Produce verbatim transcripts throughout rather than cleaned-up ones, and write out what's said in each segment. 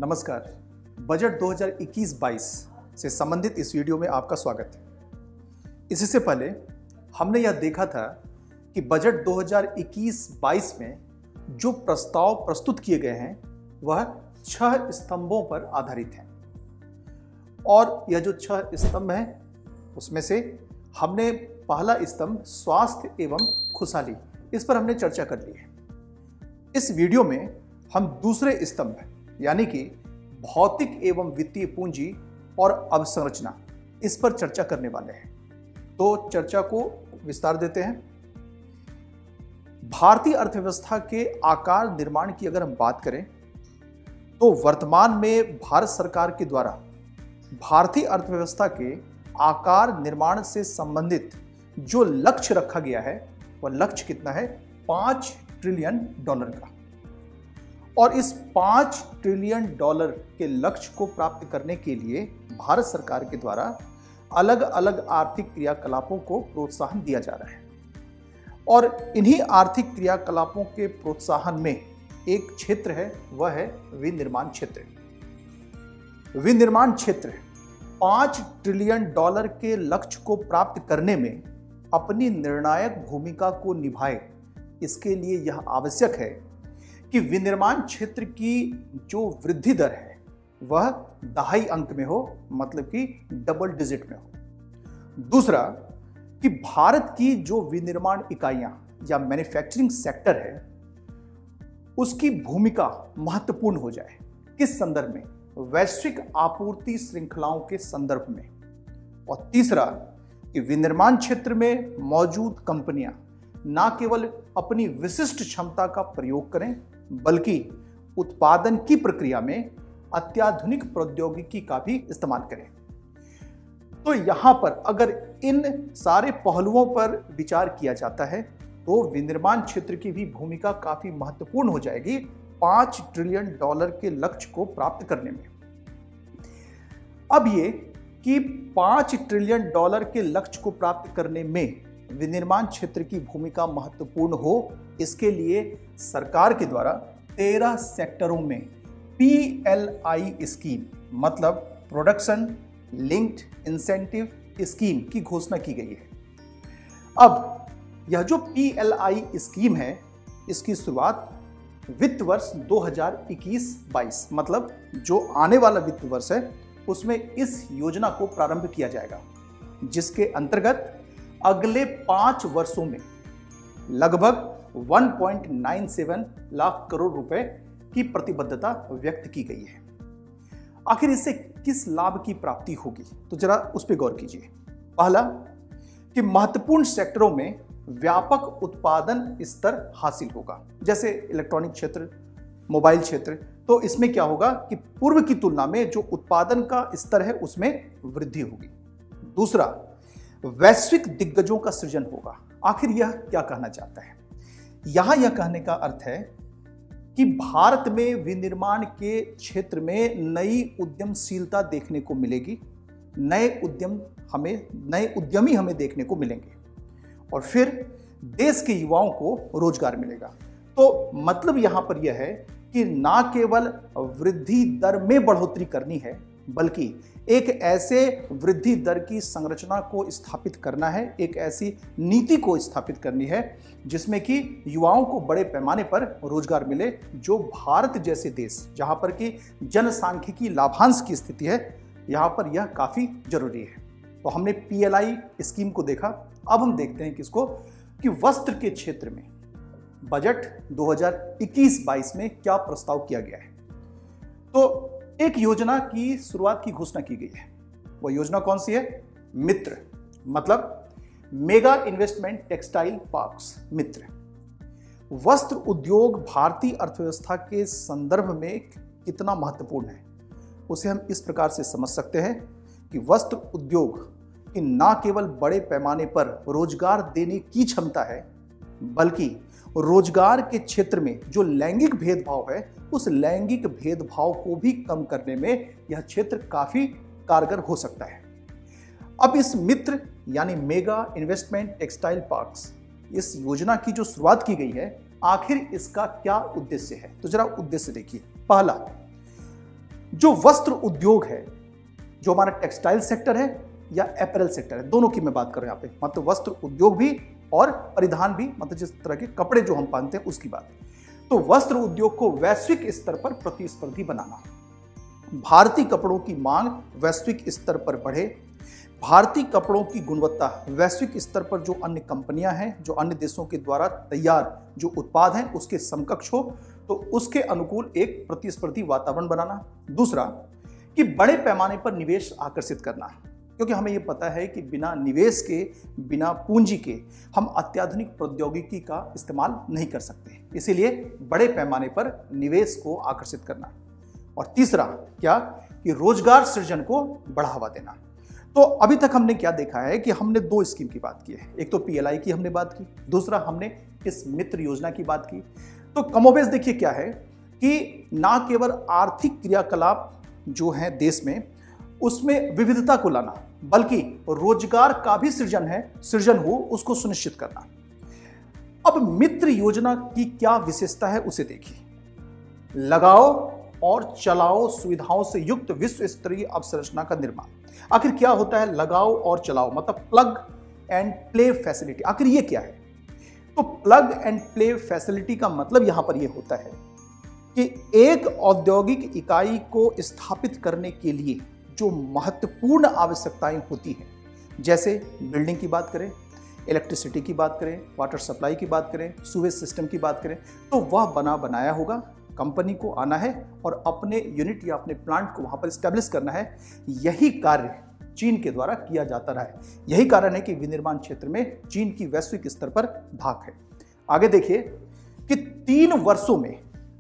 नमस्कार। बजट दो हज़ार इक्कीस बाईस से संबंधित इस वीडियो में आपका स्वागत है। इससे पहले हमने यह देखा था कि बजट दो हज़ार इक्कीस बाईस में जो प्रस्ताव प्रस्तुत किए गए हैं वह छह स्तंभों पर आधारित हैं और यह जो छह स्तंभ हैं उसमें से हमने पहला स्तंभ स्वास्थ्य एवं खुशहाली, इस पर हमने चर्चा कर ली है। इस वीडियो में हम दूसरे स्तंभ यानी कि भौतिक एवं वित्तीय पूंजी और अवसंरचना, इस पर चर्चा करने वाले हैं। तो चर्चा को विस्तार देते हैं। भारतीय अर्थव्यवस्था के आकार निर्माण की अगर हम बात करें तो वर्तमान में भारत सरकार के द्वारा भारतीय अर्थव्यवस्था के आकार निर्माण से संबंधित जो लक्ष्य रखा गया है वह लक्ष्य कितना है? पांच ट्रिलियन डॉलर का। और इस पांच ट्रिलियन डॉलर के लक्ष्य को प्राप्त करने के लिए भारत सरकार के द्वारा अलग अलग आर्थिक क्रियाकलापों को प्रोत्साहन दिया जा रहा है। और इन्हीं आर्थिक क्रियाकलापों के प्रोत्साहन में एक क्षेत्र है, वह है विनिर्माण क्षेत्र। विनिर्माण क्षेत्र पांच ट्रिलियन डॉलर के लक्ष्य को प्राप्त करने में अपनी निर्णायक भूमिका को निभाए। इसके लिए यह आवश्यक है कि विनिर्माण क्षेत्र की जो वृद्धि दर है वह दहाई अंक में हो, मतलब कि डबल डिजिट में हो। दूसरा कि भारत की जो विनिर्माण इकाइयां या मैन्युफैक्चरिंग सेक्टर है उसकी भूमिका महत्वपूर्ण हो जाए। किस संदर्भ में? वैश्विक आपूर्ति श्रृंखलाओं के संदर्भ में। और तीसरा कि विनिर्माण क्षेत्र में मौजूद कंपनियां न केवल अपनी विशिष्ट क्षमता का प्रयोग करें बल्कि उत्पादन की प्रक्रिया में अत्याधुनिक प्रौद्योगिकी का भी इस्तेमाल करें। तो यहां पर अगर इन सारे पहलुओं पर विचार किया जाता है तो विनिर्माण क्षेत्र की भी भूमिका काफी महत्वपूर्ण हो जाएगी पांच ट्रिलियन डॉलर के लक्ष्य को प्राप्त करने में। अब ये कि पांच ट्रिलियन डॉलर के लक्ष्य को प्राप्त करने में विनिर्माण क्षेत्र की भूमिका महत्वपूर्ण हो, इसके लिए सरकार के द्वारा तेरह सेक्टरों में पी एल आई स्कीम, मतलब प्रोडक्शन लिंक्ड इंसेंटिव स्कीम की घोषणा की गई है। अब यह जो पी एल आई स्कीम है इसकी शुरुआत वित्त वर्ष दो हज़ार इक्कीस बाईस, मतलब जो आने वाला वित्त वर्ष है उसमें इस योजना को प्रारंभ किया जाएगा, जिसके अंतर्गत अगले पांच वर्षों में लगभग एक पॉइंट नौ सात लाख करोड़ रुपए की प्रतिबद्धता व्यक्त की गई है। आखिर इससे किस लाभ की प्राप्ति होगी तो जरा उस पर गौर कीजिए। पहला कि महत्वपूर्ण सेक्टरों में व्यापक उत्पादन स्तर हासिल होगा, जैसे इलेक्ट्रॉनिक क्षेत्र, मोबाइल क्षेत्र। तो इसमें क्या होगा कि पूर्व की तुलना में जो उत्पादन का स्तर है उसमें वृद्धि होगी। दूसरा, वैश्विक दिग्गजों का सृजन होगा। आखिर यह क्या कहना चाहता है? यहां यह कहने का अर्थ है कि भारत में विनिर्माण के क्षेत्र में नई उद्यमशीलता देखने को मिलेगी, नए उद्यम हमें नए उद्यमी हमें देखने को मिलेंगे और फिर देश के युवाओं को रोजगार मिलेगा। तो मतलब यहां पर यह है कि ना केवल वृद्धि दर में बढ़ोतरी करनी है बल्कि एक ऐसे वृद्धि दर की संरचना को स्थापित करना है, एक ऐसी नीति को स्थापित करनी है जिसमें कि युवाओं को बड़े पैमाने पर रोजगार मिले, जो भारत जैसे देश जहां पर कि जनसांख्यिकी लाभांश की स्थिति है यहां पर यह काफी जरूरी है। तो हमने पी एल आई स्कीम को देखा। अब हम देखते हैं किसको कि वस्त्र के क्षेत्र में बजट दो हज़ार इक्कीस बाईस में क्या प्रस्ताव किया गया है। तो एक योजना की शुरुआत की घोषणा की गई है। वह योजना कौन सी है? मित्र, मतलब मेगा इन्वेस्टमेंट टेक्सटाइल पार्क्स मित्र। वस्त्र उद्योग भारतीय अर्थव्यवस्था के संदर्भ में कितना महत्वपूर्ण है उसे हम इस प्रकार से समझ सकते हैं कि वस्त्र उद्योग की न केवल बड़े पैमाने पर रोजगार देने की क्षमता है बल्कि रोजगार के क्षेत्र में जो लैंगिक भेदभाव है उस लैंगिक भेदभाव को भी कम करने में यह क्षेत्र काफी कारगर हो सकता है। अब इस मित्र यानी मेगा इन्वेस्टमेंट टेक्सटाइल पार्क्स, इस योजना की जो शुरुआत की गई है, आखिर इसका क्या उद्देश्य है? तो जरा उद्देश्य देखिए। पहला, जो वस्त्र उद्योग है, जो हमारा टेक्सटाइल सेक्टर है या अपैरल सेक्टर है, दोनों की मैं बात कर रहा हूं यहां पे, मतलब वस्त्र उद्योग भी और परिधान भी, मतलब जिस तरह के कपड़े जो हम पहनते हैं उसकी बात। तो वस्त्र उद्योग को वैश्विक स्तर पर प्रतिस्पर्धी बनाना, भारतीय कपड़ों की मांग वैश्विक स्तर पर बढ़े, भारतीय कपड़ों की गुणवत्ता वैश्विक स्तर पर जो अन्य कंपनियां हैं, जो अन्य देशों के द्वारा तैयार जो उत्पाद हैं उसके समकक्ष हो, तो उसके अनुकूल एक प्रतिस्पर्धी वातावरण बनाना। दूसरा कि बड़े पैमाने पर निवेश आकर्षित करना, क्योंकि हमें यह पता है कि बिना निवेश के, बिना पूंजी के हम अत्याधुनिक प्रौद्योगिकी का इस्तेमाल नहीं कर सकते, इसीलिए बड़े पैमाने पर निवेश को आकर्षित करना। और तीसरा क्या कि रोजगार सृजन को बढ़ावा देना। तो अभी तक हमने क्या देखा है कि हमने दो स्कीम की बात की है, एक तो पीएलआई की हमने बात की, दूसरा हमने इस मित्र योजना की बात की। तो कमोबेश देखिए क्या है कि ना केवल आर्थिक क्रियाकलाप जो है देश में उसमें विविधता को लाना, बल्कि रोजगार का भी सृजन है, सृजन हो उसको सुनिश्चित करना। अब मित्र योजना की क्या विशेषता है उसे देखिए। लगाओ और चलाओ सुविधाओं से युक्त विश्व स्तरीय अवसंरचना का निर्माण। आखिर क्या होता है लगाओ और चलाओ, मतलब प्लग एंड प्ले फैसिलिटी, आखिर ये क्या है? तो प्लग एंड प्ले फैसिलिटी का मतलब यहां पर यह होता है कि एक औद्योगिक इकाई को स्थापित करने के लिए जो महत्वपूर्ण आवश्यकताएं होती हैं, जैसे बिल्डिंग की बात करें, इलेक्ट्रिसिटी की बात करें, वाटर सप्लाई की बात करें, सूवेज सिस्टम की बात करें, तो वह बना बनाया होगा। कंपनी को आना है और अपने यूनिट या अपने प्लांट को वहां पर स्टैब्लिश करना है। यही कार्य चीन के द्वारा किया जाता रहा है। यही कारण है कि विनिर्माण क्षेत्र में चीन की वैश्विक स्तर पर धाक है। आगे देखिए कि तीन वर्षों में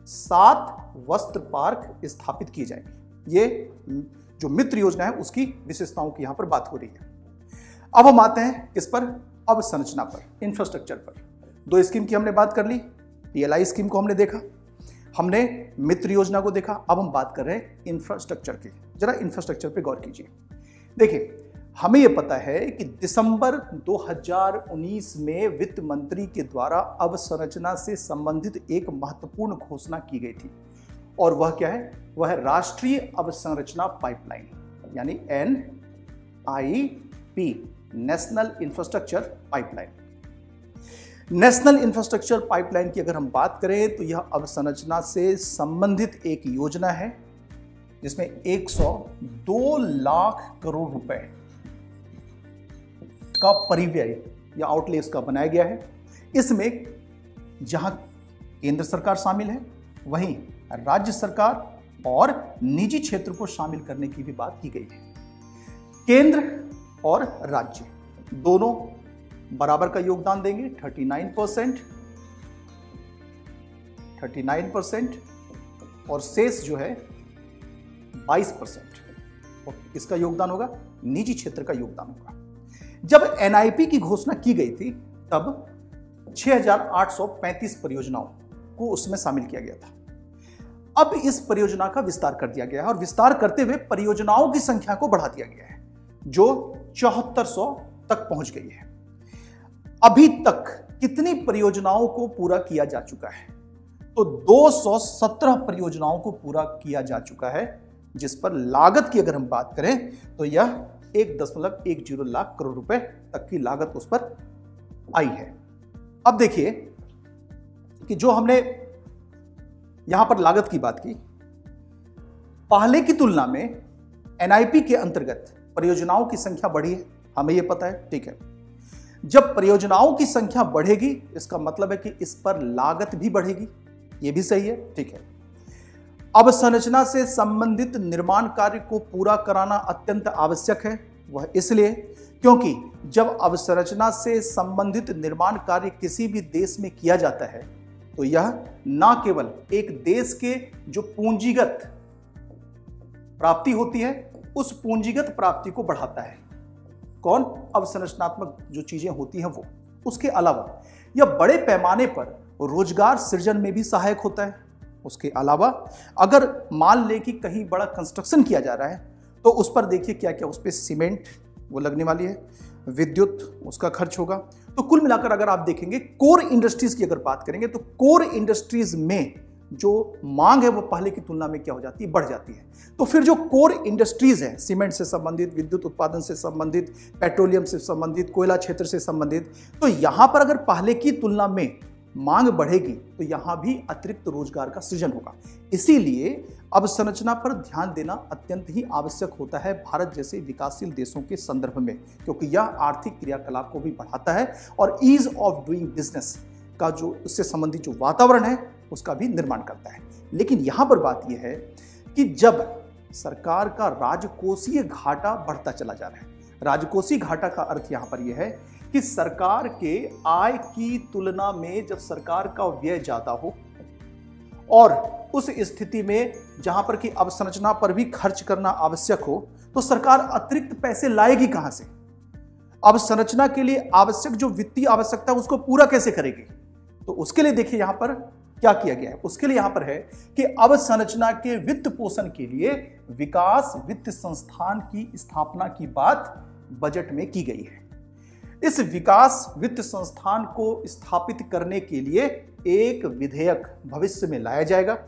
सात वस्त्र पार्क स्थापित किए जाएंगे। ये जो मित्र योजना है उसकी विशेषताओं की यहां पर बात हो रही है। अब हम आते हैं किस पर? अवसंरचना पर, इंफ्रास्ट्रक्चर पर। दो स्कीम की हमने बात कर ली, पीएलआई स्कीम को हमने देखा, हमने मित्र योजना को देखा। अब हम बात कर रहे हैं इंफ्रास्ट्रक्चर की। जरा इंफ्रास्ट्रक्चर पे गौर कीजिए। देखिए, हमें यह पता है कि दिसंबर दो हज़ार उन्नीस में वित्त मंत्री के द्वारा अवसंरचना से संबंधित एक महत्वपूर्ण घोषणा की गई थी, और वह क्या है? वह है राष्ट्रीय अवसंरचना पाइपलाइन, यानी N I P, national infrastructure pipeline. National infrastructure pipeline की अगर हम बात करें तो यह अवसंरचना से संबंधित एक योजना है जिसमें एक सौ दो लाख करोड़ रुपए का परिव्यय या आउटले इसका बनाया गया है। इसमें जहां केंद्र सरकार शामिल है, वहीं राज्य सरकार और निजी क्षेत्र को शामिल करने की भी बात की गई है। केंद्र और राज्य दोनों बराबर का योगदान देंगे, उनतालीस परसेंट उनतालीस परसेंट और शेष जो है बाईस परसेंट, और इसका योगदान होगा निजी क्षेत्र का योगदान होगा। जब एनआईपी की घोषणा की गई थी तब छह हज़ार आठ सौ पैंतीस परियोजनाओं को उसमें शामिल किया गया था। अब इस परियोजना का विस्तार कर दिया गया है, और विस्तार करते हुए परियोजनाओं की संख्या को बढ़ा दिया गया है जो चौहत्तर सौ तक पहुंच गई है। अभी तक कितनी परियोजनाओं को पूरा किया जा चुका है? तो दो सौ सत्रह परियोजनाओं को पूरा किया जा चुका है, जिस पर लागत की अगर हम बात करें तो यह एक दशमलव एक जीरो लाख करोड़ रुपए तक की लागत उस पर आई है। अब देखिए कि जो हमने यहां पर लागत की बात की, पहले की तुलना में एनआईपी के अंतर्गत परियोजनाओं की संख्या बढ़ी है, हमें यह पता है, ठीक है। जब परियोजनाओं की संख्या बढ़ेगी इसका मतलब है कि इस पर लागत भी बढ़ेगी, यह भी सही है, ठीक है। अवसंरचना से संबंधित निर्माण कार्य को पूरा कराना अत्यंत आवश्यक है। वह इसलिए क्योंकि जब अवसंरचना से संबंधित निर्माण कार्य किसी भी देश में किया जाता है तो यह न केवल एक देश के जो पूंजीगत प्राप्ति होती है उस पूंजीगत प्राप्ति को बढ़ाता है। कौन? अवसंरचनात्मक जो चीजें होती हैं वो। उसके अलावा यह बड़े पैमाने पर रोजगार सृजन में भी सहायक होता है। उसके अलावा अगर मान ले कि कहीं बड़ा कंस्ट्रक्शन किया जा रहा है तो उस पर देखिए क्या क्या उस पर सीमेंट वो लगने वाली है, विद्युत उसका खर्च होगा। तो कुल मिलाकर अगर आप देखेंगे कोर इंडस्ट्रीज की अगर बात करेंगे तो कोर इंडस्ट्रीज में जो मांग है वो पहले की तुलना में क्या हो जाती है, बढ़ जाती है। तो फिर जो कोर इंडस्ट्रीज हैं, सीमेंट से संबंधित, विद्युत उत्पादन से संबंधित, पेट्रोलियम से संबंधित, कोयला क्षेत्र से संबंधित, तो यहां पर अगर पहले की तुलना में मांग बढ़ेगी तो यहां भी अतिरिक्त रोजगार का सृजन होगा। इसीलिए अवसंरचना पर ध्यान देना अत्यंत ही आवश्यक होता है भारत जैसे विकासशील देशों के संदर्भ में, क्योंकि यह आर्थिक क्रियाकलाप को भी बढ़ाता है और ईज ऑफ डूइंग बिजनेस का जो उससे संबंधित जो वातावरण है उसका भी निर्माण करता है। लेकिन यहां पर बात यह है कि जब सरकार का राजकोषीय घाटा बढ़ता चला जा रहा है, राजकोषीय घाटा का अर्थ यहां पर यह है कि सरकार के आय की तुलना में जब सरकार का व्यय ज्यादा हो और उस स्थिति में जहां पर कि अवसंरचना पर भी खर्च करना आवश्यक हो, तो सरकार अतिरिक्त पैसे लाएगी कहां से? अवसंरचना के लिए आवश्यक जो वित्तीय आवश्यकता है उसको पूरा कैसे करेगी? तो उसके लिए देखिए यहां पर क्या किया गया है। उसके लिए यहां पर है कि अवसंरचना के वित्त पोषण के लिए विकास वित्त संस्थान की स्थापना की बात बजट में की गई है। इस विकास वित्त संस्थान को स्थापित करने के लिए एक विधेयक भविष्य में लाया जाएगा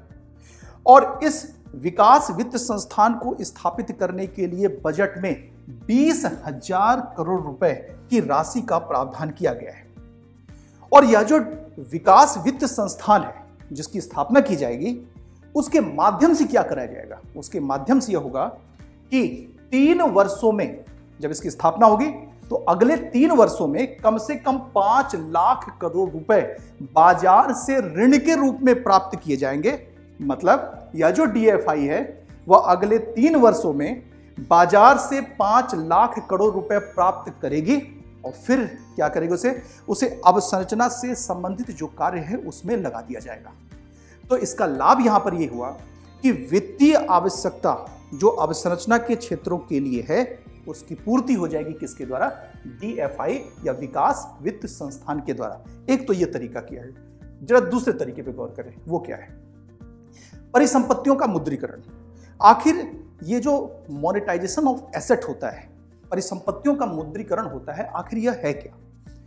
और इस विकास वित्त संस्थान को स्थापित करने के लिए बजट में बीस हजार करोड़ रुपए की राशि का प्रावधान किया गया है। और यह जो विकास वित्त संस्थान है जिसकी स्थापना की जाएगी, उसके माध्यम से क्या कराया जाएगा? उसके माध्यम से यह होगा कि तीन वर्षों में जब इसकी स्थापना होगी तो अगले तीन वर्षों में कम से कम पांच लाख करोड़ रुपए बाजार से ऋण के रूप में प्राप्त किए जाएंगे। मतलब यह जो डीएफआई है वह अगले तीन वर्षों में बाजार से पांच लाख करोड़ रुपए प्राप्त करेगी और फिर क्या करेगी? उसे उसे अवसंरचना से संबंधित जो कार्य है उसमें लगा दिया जाएगा। तो इसका लाभ यहां पर यह हुआ कि वित्तीय आवश्यकता जो अवसंरचना के क्षेत्रों के लिए है उसकी पूर्ति हो जाएगी किसके द्वारा? डीएफआई या विकास वित्त संस्थान के द्वारा। एक तो यह तरीका किया है। जरा दूसरे तरीके पे गौर करें, वो क्या है? परिसंपत्तियों का मुद्रीकरण। आखिर ये जो मोनेटाइजेशन ऑफ एसेट होता है, परिसंपत्तियों का मुद्रीकरण होता है, आखिर यह है क्या?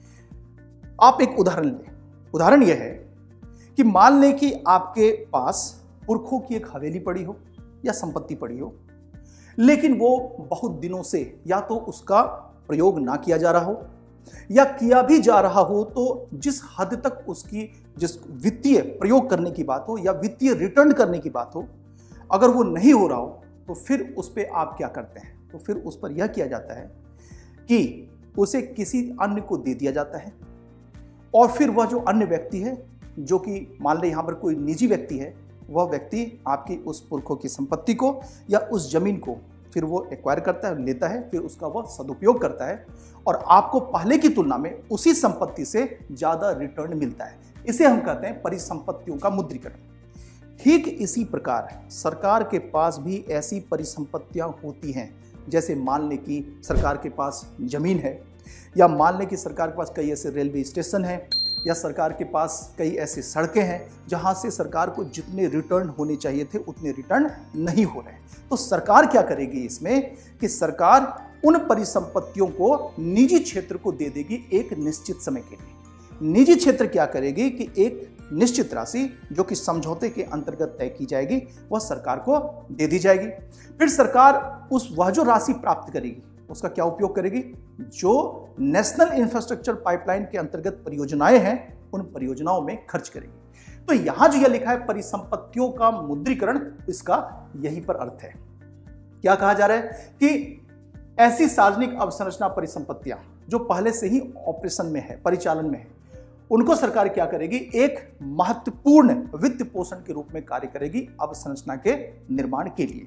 आप एक उदाहरण लें। उदाहरण यह है कि मान लें कि आपके पास पुरखों की एक हवेली पड़ी हो या संपत्ति पड़ी हो, लेकिन वो बहुत दिनों से या तो उसका प्रयोग ना किया जा रहा हो या किया भी जा रहा हो तो जिस हद तक उसकी जिस वित्तीय प्रयोग करने की बात हो या वित्तीय रिटर्न करने की बात हो, अगर वो नहीं हो रहा हो तो फिर उस पर आप क्या करते हैं? तो फिर उस पर यह किया जाता है कि उसे किसी अन्य को दे दिया जाता है और फिर वह जो अन्य व्यक्ति है, जो कि मान लें यहां पर कोई निजी व्यक्ति है, वह व्यक्ति आपकी उस पुरखों की संपत्ति को या उस जमीन को फिर वो एक्वायर करता है, लेता है, फिर उसका वह सदुपयोग करता है और आपको पहले की तुलना में उसी संपत्ति से ज्यादा रिटर्न मिलता है। इसे हम कहते हैं परिसंपत्तियों का मुद्रीकरण। ठीक इसी प्रकार सरकार के पास भी ऐसी परिसंपत्तियां होती हैं, जैसे मान लें कि सरकार के पास जमीन है या मान लें कि सरकार के पास कई ऐसे रेलवे स्टेशन हैं या सरकार के पास कई ऐसी सड़कें हैं जहां से सरकार को जितने रिटर्न होने चाहिए थे उतने रिटर्न नहीं हो रहे। तो सरकार क्या करेगी इसमें कि सरकार उन परिसंपत्तियों को निजी क्षेत्र को दे देगी एक निश्चित समय के लिए। निजी क्षेत्र क्या करेगी कि एक निश्चित राशि जो कि समझौते के अंतर्गत तय की जाएगी वह सरकार को दे दी जाएगी। फिर सरकार उस वह जो राशि प्राप्त करेगी उसका क्या उपयोग करेगी? जो नेशनल इंफ्रास्ट्रक्चर पाइपलाइन के अंतर्गत परियोजनाएं हैं उन परियोजनाओं में खर्च करेगी। तो यहां जो यह लिखा है परिसंपत्तियों का मुद्रीकरण, इसका यही पर अर्थ है। क्या कहा जा रहा है कि ऐसी सार्वजनिक अवसंरचना परिसंपत्तियां जो पहले से ही ऑपरेशन में है, परिचालन में है, उनको सरकार क्या करेगी? एक महत्वपूर्ण वित्त पोषण के रूप में कार्य करेगी अवसंरचना के निर्माण के लिए।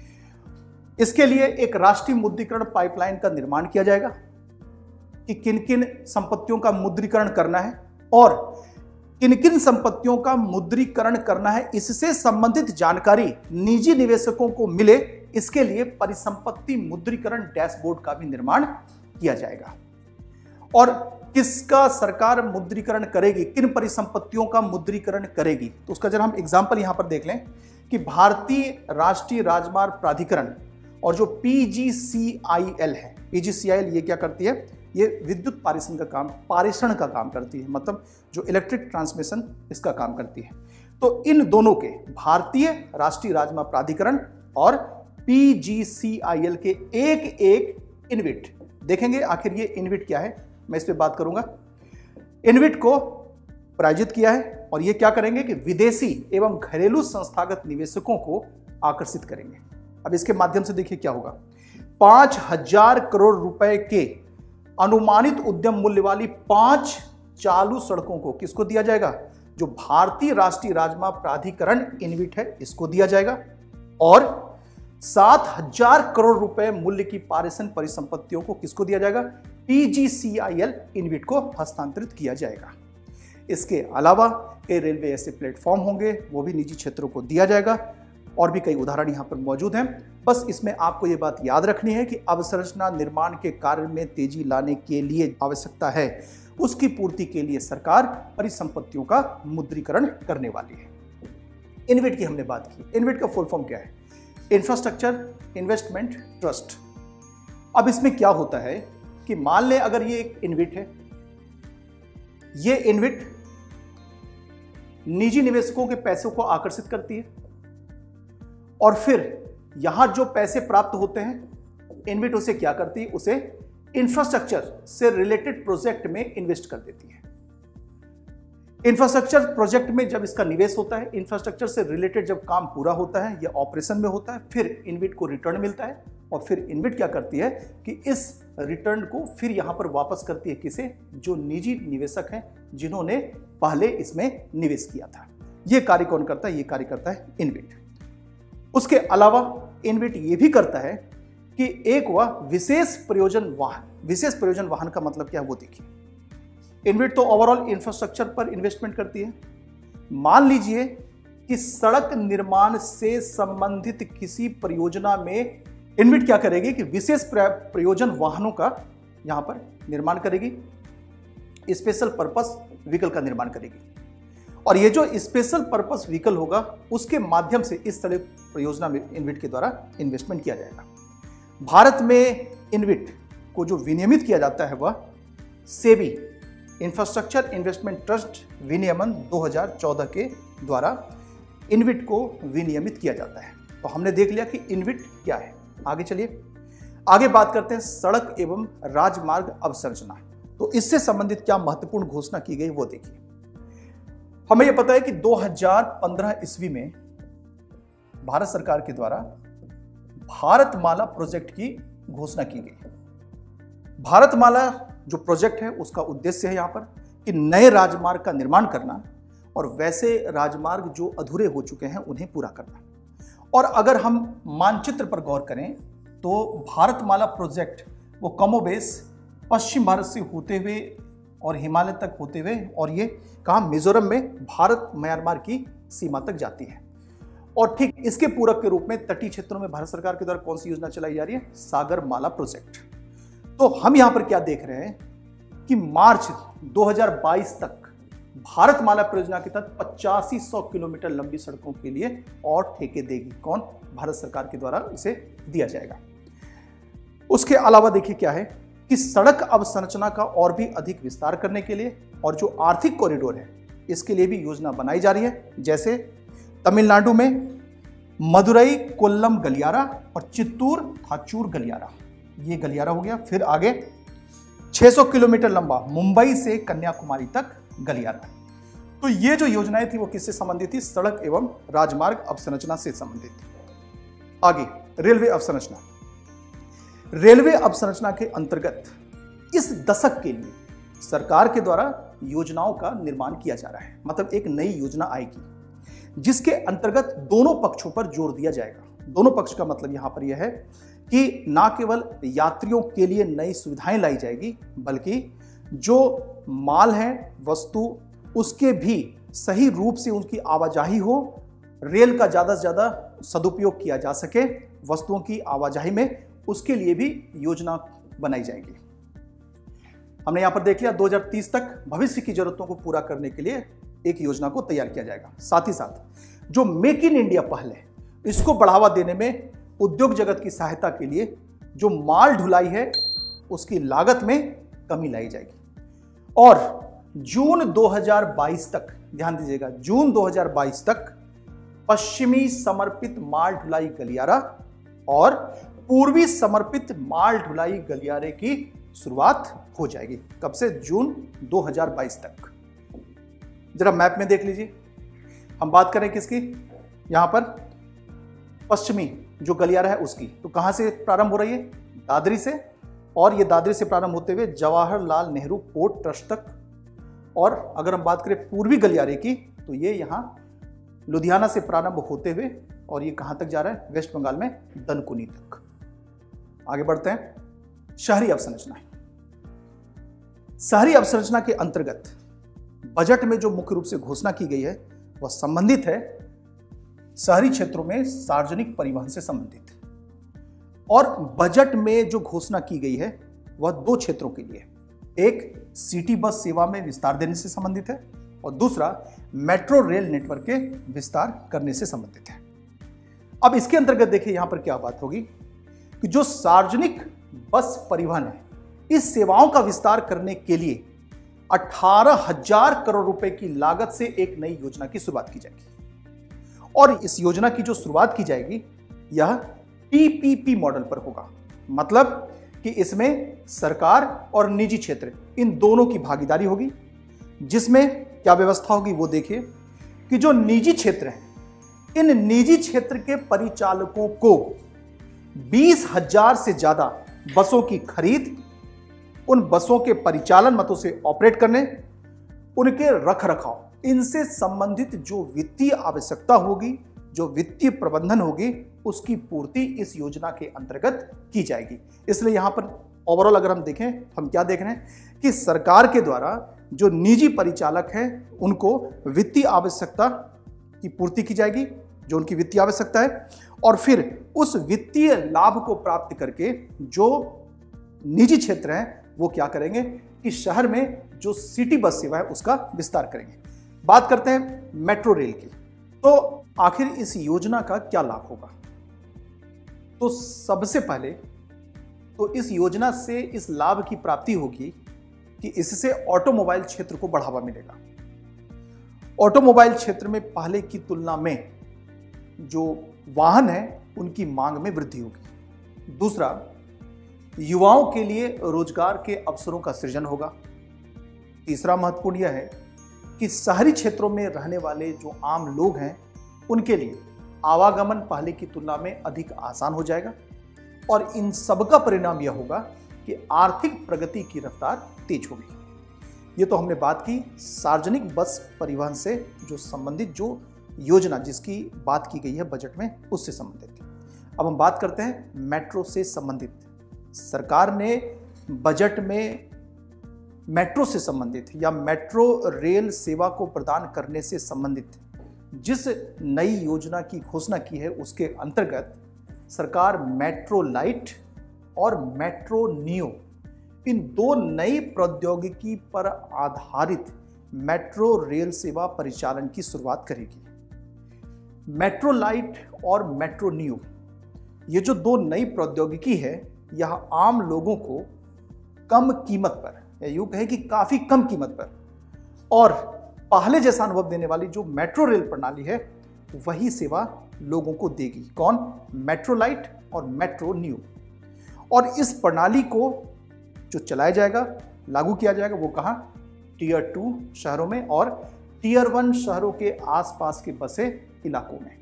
इसके लिए एक राष्ट्रीय मुद्रीकरण पाइपलाइन का निर्माण किया जाएगा कि किन किन संपत्तियों का मुद्रीकरण करना है और किन किन संपत्तियों का मुद्रीकरण करना है, इससे संबंधित जानकारी निजी निवेशकों को मिले, इसके लिए परिसंपत्ति मुद्रीकरण डैशबोर्ड का भी निर्माण किया जाएगा। और किसका सरकार मुद्रीकरण करेगी, किन परिसंपत्तियों का मुद्रीकरण करेगी, तो उसका जरा हम एग्जांपल यहां पर देख लें कि भारतीय राष्ट्रीय राजमार्ग प्राधिकरण और जो पीजीसीआईएल है, पीजीसीआईएल ये क्या करती है? ये विद्युत पारेषण का काम पारेषण का काम करती है, मतलब जो इलेक्ट्रिक ट्रांसमिशन इसका काम करती है। तो इन दोनों के, भारतीय राष्ट्रीय राजमार्ग प्राधिकरण और पीजीसीआईएल के एक एक इनविट देखेंगे। आखिर ये इनविट क्या है, मैं इस पे बात करूंगा। इनविट को प्रायोजित किया है और ये क्या करेंगे कि विदेशी एवं घरेलू संस्थागत निवेशकों को आकर्षित करेंगे। अब इसके माध्यम से देखिए क्या होगा। पांच हजार करोड़ रुपए के अनुमानित उद्यम मूल्य वाली पांच चालू सड़कों को किसको दिया जाएगा, जो भारतीय राष्ट्रीय राजमार्ग प्राधिकरण इनविट है इसको दिया जाएगा। और सात हजार करोड़ रुपए मूल्य की पारेषण परिसंपत्तियों को किसको दिया जाएगा, पीजीसीआईएल इनविट को हस्तांतरित किया जाएगा। इसके अलावा कई रेलवे ऐसे प्लेटफॉर्म होंगे, वो भी निजी क्षेत्रों को दिया जाएगा और भी कई उदाहरण यहां पर मौजूद हैं। बस इसमें आपको ये बात याद रखनी है कि अवसंरचना निर्माण के कार्य में तेजी लाने के लिए आवश्यकता है, उसकी पूर्ति के लिए सरकार परिसंपत्तियों का मुद्रीकरण करने वाली है। इनविट की हमने बात की। इनविट का फुल फॉर्म क्या है, इंफ्रास्ट्रक्चर इन्वेस्टमेंट ट्रस्ट। अब इसमें क्या होता है कि मान लें अगर ये एक इनविट है, ये इनविट निजी निवेशकों के पैसों को आकर्षित करती है और फिर यहां जो पैसे प्राप्त होते हैं इनविट उसे क्या करती है, उसे इंफ्रास्ट्रक्चर से रिलेटेड प्रोजेक्ट में इन्वेस्ट कर देती है। इंफ्रास्ट्रक्चर प्रोजेक्ट में जब इसका निवेश होता है, इंफ्रास्ट्रक्चर से रिलेटेड जब काम पूरा होता है या ऑपरेशन में होता है, फिर इनविट को रिटर्न मिलता है और फिर इनविट क्या करती है कि इस रिटर्न को फिर यहां पर वापस करती है किसे, जो निजी निवेशक हैं जिन्होंने पहले इसमें निवेश किया था। यह कार्य कौन करता है, यह कार्य करता है इनविट। उसके अलावा इनविट यह भी करता है कि एक वह विशेष प्रयोजन वाहन, विशेष प्रयोजन वाहन का मतलब क्या है वो देखिए। इनविट तो ओवरऑल इंफ्रास्ट्रक्चर पर इन्वेस्टमेंट करती है। मान लीजिए कि सड़क निर्माण से संबंधित किसी परियोजना में इनविट क्या करेगी कि विशेष प्रयोजन वाहनों का यहां पर निर्माण करेगी, स्पेशल पर्पस व्हीकल का निर्माण करेगी। और ये जो स्पेशल पर्पस व्हीकल होगा उसके माध्यम से इस तरह परियोजना में इनविट के द्वारा इन्वेस्टमेंट किया जाएगा। भारत में इनविट को जो विनियमित किया जाता है वह सेबी इंफ्रास्ट्रक्चर इन्वेस्टमेंट ट्रस्ट विनियमन दो हज़ार चौदह के द्वारा इनविट को विनियमित किया जाता है। तो हमने देख लिया कि इनविट क्या है। आगे चलिए, आगे बात करते हैं सड़क एवं राजमार्ग अवसंरचना। तो इससे संबंधित क्या महत्वपूर्ण घोषणा की गई वो देखिए। हमें यह पता है कि दो हज़ार पंद्रह ईस्वी में भारत सरकार के द्वारा भारतमाला प्रोजेक्ट की घोषणा की गई। भारतमाला जो प्रोजेक्ट है उसका उद्देश्य है यहां पर कि नए राजमार्ग का निर्माण करना और वैसे राजमार्ग जो अधूरे हो चुके हैं उन्हें पूरा करना। और अगर हम मानचित्र पर गौर करें तो भारतमाला प्रोजेक्ट वो कमोबेश पश्चिम भारत से होते हुए और हिमालय तक होते हुए और ये कहाँ, मिजोरम में भारत म्यांमार की सीमा तक जाती है। और ठीक इसके पूरक के रूप में तटीय क्षेत्रों में भारत सरकार के द्वारा कौन सी योजना चलाई जा रही है, सागरमाला प्रोजेक्ट। तो हम यहां पर क्या देख रहे हैं कि मार्च दो हज़ार बाईस तक भारतमाला परियोजना के तहत पचासी सौ किलोमीटर लंबी सड़कों के लिए और ठेके देगी कौन, भारत सरकार के द्वारा इसे दिया जाएगा। उसके अलावा देखिए क्या है कि सड़क अवसंरचना का और भी अधिक विस्तार करने के लिए और जो आर्थिक कॉरिडोर है इसके लिए भी योजना बनाई जा रही है। जैसे तमिलनाडु में मदुरई कोल्लम गलियारा और चित्तूर थाचूर गलियारा, ये गलियारा हो गया। फिर आगे छह सौ किलोमीटर लंबा मुंबई से कन्याकुमारी तक गलियारा। तो ये जो योजनाएं थी वो किससे संबंधित थी, सड़क एवं राजमार्ग अवसंरचना से संबंधित थी। आगे रेलवे अवसंरचना। रेलवे अवसंरचना के अंतर्गत इस दशक के लिए सरकार के द्वारा योजनाओं का निर्माण किया जा रहा है। मतलब एक नई योजना आएगी जिसके अंतर्गत दोनों पक्षों पर जोर दिया जाएगा। दोनों पक्ष का मतलब यहां पर यह है कि ना केवल यात्रियों के लिए नई सुविधाएं लाई जाएगी बल्कि जो माल है, वस्तु, उसके भी सही रूप से उनकी आवाजाही हो, रेल का ज़्यादा से ज़्यादा सदुपयोग किया जा सके वस्तुओं की आवाजाही में, उसके लिए भी योजना बनाई जाएगी। हमने यहां पर देख लिया दो हज़ार तीस तक भविष्य की जरूरतों को पूरा करने के लिए एक योजना को तैयार किया जाएगा। साथ ही साथ जो मेक इन इंडिया पहल है इसको बढ़ावा देने में उद्योग जगत की सहायता के लिए जो माल ढुलाई है उसकी लागत में कमी लाई जाएगी। और जून दो हज़ार बाईस तक ध्यान दीजिएगा, जून दो हज़ार बाईस तक पश्चिमी समर्पित माल ढुलाई गलियारा और पूर्वी समर्पित माल ढुलाई गलियारे की शुरुआत हो जाएगी। कब से? जून दो हज़ार बाईस तक। जरा मैप में देख लीजिए, हम बात करें किसकी, यहां पर पश्चिमी जो गलियारा है उसकी, तो कहां से प्रारंभ हो रही है? दादरी से, और ये दादरी से प्रारंभ होते हुए जवाहरलाल नेहरू पोर्ट ट्रस्ट तक। और अगर हम बात करें पूर्वी गलियारे की, तो ये यहां लुधियाना से प्रारंभ होते हुए और ये कहां तक जा रहा है? वेस्ट बंगाल में दनकुनी तक। आगे बढ़ते हैं। शहरी अवसंरचना। शहरी अवसंरचना के अंतर्गत बजट में जो मुख्य रूप से घोषणा की गई है वह संबंधित है शहरी क्षेत्रों में सार्वजनिक परिवहन से संबंधित। और बजट में जो घोषणा की गई है वह दो क्षेत्रों के लिए, एक सिटी बस सेवा में विस्तार देने से संबंधित है और दूसरा मेट्रो रेल नेटवर्क के विस्तार करने से संबंधित है। अब इसके अंतर्गत देखिए यहां पर क्या बात होगी कि जो सार्वजनिक बस परिवहन है, इस सेवाओं का विस्तार करने के लिए अठारह हजार करोड़ रुपए की लागत से एक नई योजना की शुरुआत की जाएगी। और इस योजना की जो शुरुआत की जाएगी यह पीपीपी मॉडल पर होगा, मतलब कि इसमें सरकार और निजी क्षेत्र इन दोनों की भागीदारी होगी। जिसमें क्या व्यवस्था होगी वो देखिए कि जो निजी क्षेत्र हैं, इन निजी क्षेत्र के परिचालकों को बीस हजार से ज्यादा बसों की खरीद, उन बसों के परिचालन मतों से ऑपरेट करने, उनके रख रखाव, इनसे संबंधित जो वित्तीय आवश्यकता होगी, जो वित्तीय प्रबंधन होगी, उसकी पूर्ति इस योजना के अंतर्गत की जाएगी। इसलिए यहां पर ओवरऑल अगर हम देखें, हम क्या देख रहे हैं कि सरकार के द्वारा जो निजी परिचालक हैं उनको वित्तीय आवश्यकता की पूर्ति की जाएगी, जो उनकी वित्तीय आवश्यकता है, और फिर उस वित्तीय लाभ को प्राप्त करके जो निजी क्षेत्र हैं वो क्या करेंगे कि शहर में जो सिटी बस सेवा है उसका विस्तार करेंगे। बात करते हैं मेट्रो रेल की। तो आखिर इस योजना का क्या लाभ होगा? तो सबसे पहले तो इस योजना से इस लाभ की प्राप्ति होगी कि इससे ऑटोमोबाइल क्षेत्र को बढ़ावा मिलेगा। ऑटोमोबाइल क्षेत्र में पहले की तुलना में जो वाहन है उनकी मांग में वृद्धि होगी। दूसरा, युवाओं के लिए रोजगार के अवसरों का सृजन होगा। तीसरा महत्वपूर्ण यह है कि शहरी क्षेत्रों में रहने वाले जो आम लोग हैं उनके लिए आवागमन पहले की तुलना में अधिक आसान हो जाएगा। और इन सबका परिणाम यह होगा कि आर्थिक प्रगति की रफ्तार तेज होगी। ये तो हमने बात की सार्वजनिक बस परिवहन से जो संबंधित जो योजना जिसकी बात की गई है बजट में, उससे संबंधित। अब हम बात करते हैं मेट्रो से संबंधित। सरकार ने बजट में मेट्रो से संबंधित या मेट्रो रेल सेवा को प्रदान करने से संबंधित जिस नई योजना की घोषणा की है उसके अंतर्गत सरकार मेट्रो लाइट और मेट्रो नियो, इन दो नई प्रौद्योगिकी पर आधारित मेट्रो रेल सेवा परिचालन की शुरुआत करेगी। मेट्रो लाइट और मेट्रो नियो, ये जो दो नई प्रौद्योगिकी है, यह आम लोगों को कम कीमत पर, या यूं कहें कि काफी कम कीमत पर और पहले जैसा अनुभव देने वाली जो मेट्रो रेल प्रणाली है वही सेवा लोगों को देगी। कौन? मेट्रो लाइट और मेट्रो नियो। और इस प्रणाली को जो चलाया जाएगा, लागू किया जाएगा, वो कहां? टीयर टू शहरों में और टीयर वन शहरों के आसपास के बसे इलाकों में।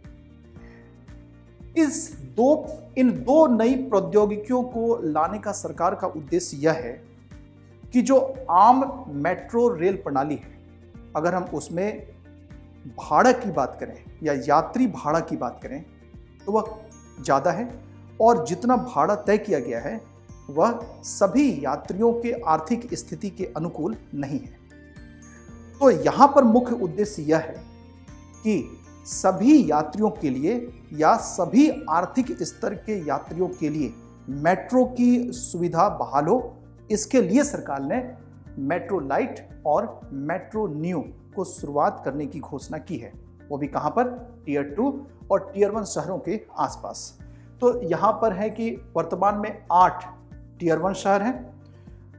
इस दो इन दो नई प्रौद्योगिकियों को लाने का सरकार का उद्देश्य यह है कि जो आम मेट्रो रेल प्रणाली है, अगर हम उसमें भाड़ा की बात करें या यात्री भाड़ा की बात करें तो वह ज़्यादा है और जितना भाड़ा तय किया गया है वह सभी यात्रियों के आर्थिक स्थिति के अनुकूल नहीं है। तो यहाँ पर मुख्य उद्देश्य यह है कि सभी यात्रियों के लिए या सभी आर्थिक स्तर के यात्रियों के लिए मेट्रो की सुविधा बहाल हो, इसके लिए सरकार ने मेट्रो लाइट और मेट्रो नियो को शुरुआत करने की घोषणा की है। वो भी कहां पर? टीयर टू और टीयर वन शहरों के आसपास। तो यहां पर है कि वर्तमान में आठ टीयर वन शहर हैं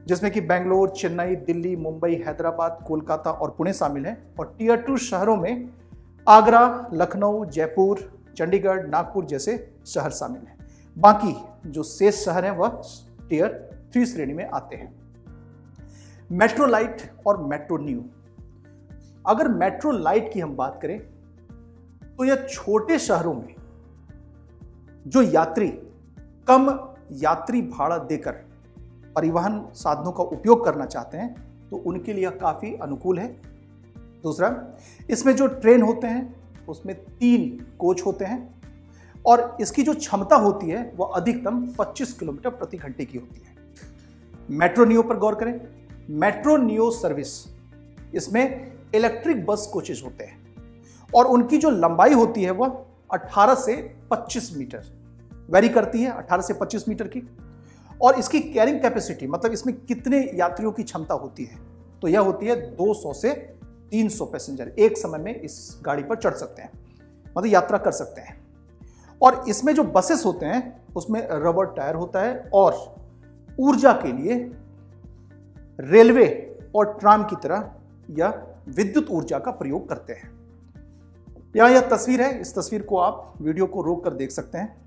जिसमें कि बेंगलोर, चेन्नई, दिल्ली, मुंबई, हैदराबाद, कोलकाता और पुणे शामिल हैं। और टीयर टू शहरों में आगरा, लखनऊ, जयपुर, चंडीगढ़, नागपुर जैसे शहर शामिल हैं। बाकी जो शेष शहर हैं वह टीयर थ्री श्रेणी में आते हैं। मेट्रो लाइट और मेट्रो न्यू। अगर मेट्रो लाइट की हम बात करें तो यह छोटे शहरों में जो यात्री कम यात्री भाड़ा देकर परिवहन साधनों का उपयोग करना चाहते हैं तो उनके लिए काफी अनुकूल है। दूसरा, इसमें जो ट्रेन होते हैं उसमें तीन कोच होते हैं और इसकी जो क्षमता होती है वह अधिकतम पच्चीस किलोमीटर प्रति घंटे की होती है। मेट्रो नियो पर गौर करें। मेट्रो नियो सर्विस, इसमें इलेक्ट्रिक बस कोचेज होते हैं और उनकी जो लंबाई होती है वह अठारह से पच्चीस मीटर वेरी करती है, अठारह से पच्चीस मीटर की। और इसकी कैरिंग कैपेसिटी, मतलब इसमें कितने यात्रियों की क्षमता होती है, तो यह होती है दो सौ से तीन सौ पैसेंजर एक समय में इस गाड़ी पर चढ़ सकते हैं, मतलब यात्रा कर सकते हैं। और इसमें जो बसेस होते हैं उसमें रबर टायर होता है और ऊर्जा के लिए रेलवे और ट्राम की तरह या विद्युत ऊर्जा का प्रयोग करते हैं। यहां यह तस्वीर है, इस तस्वीर को आप वीडियो को रोक कर देख सकते हैं।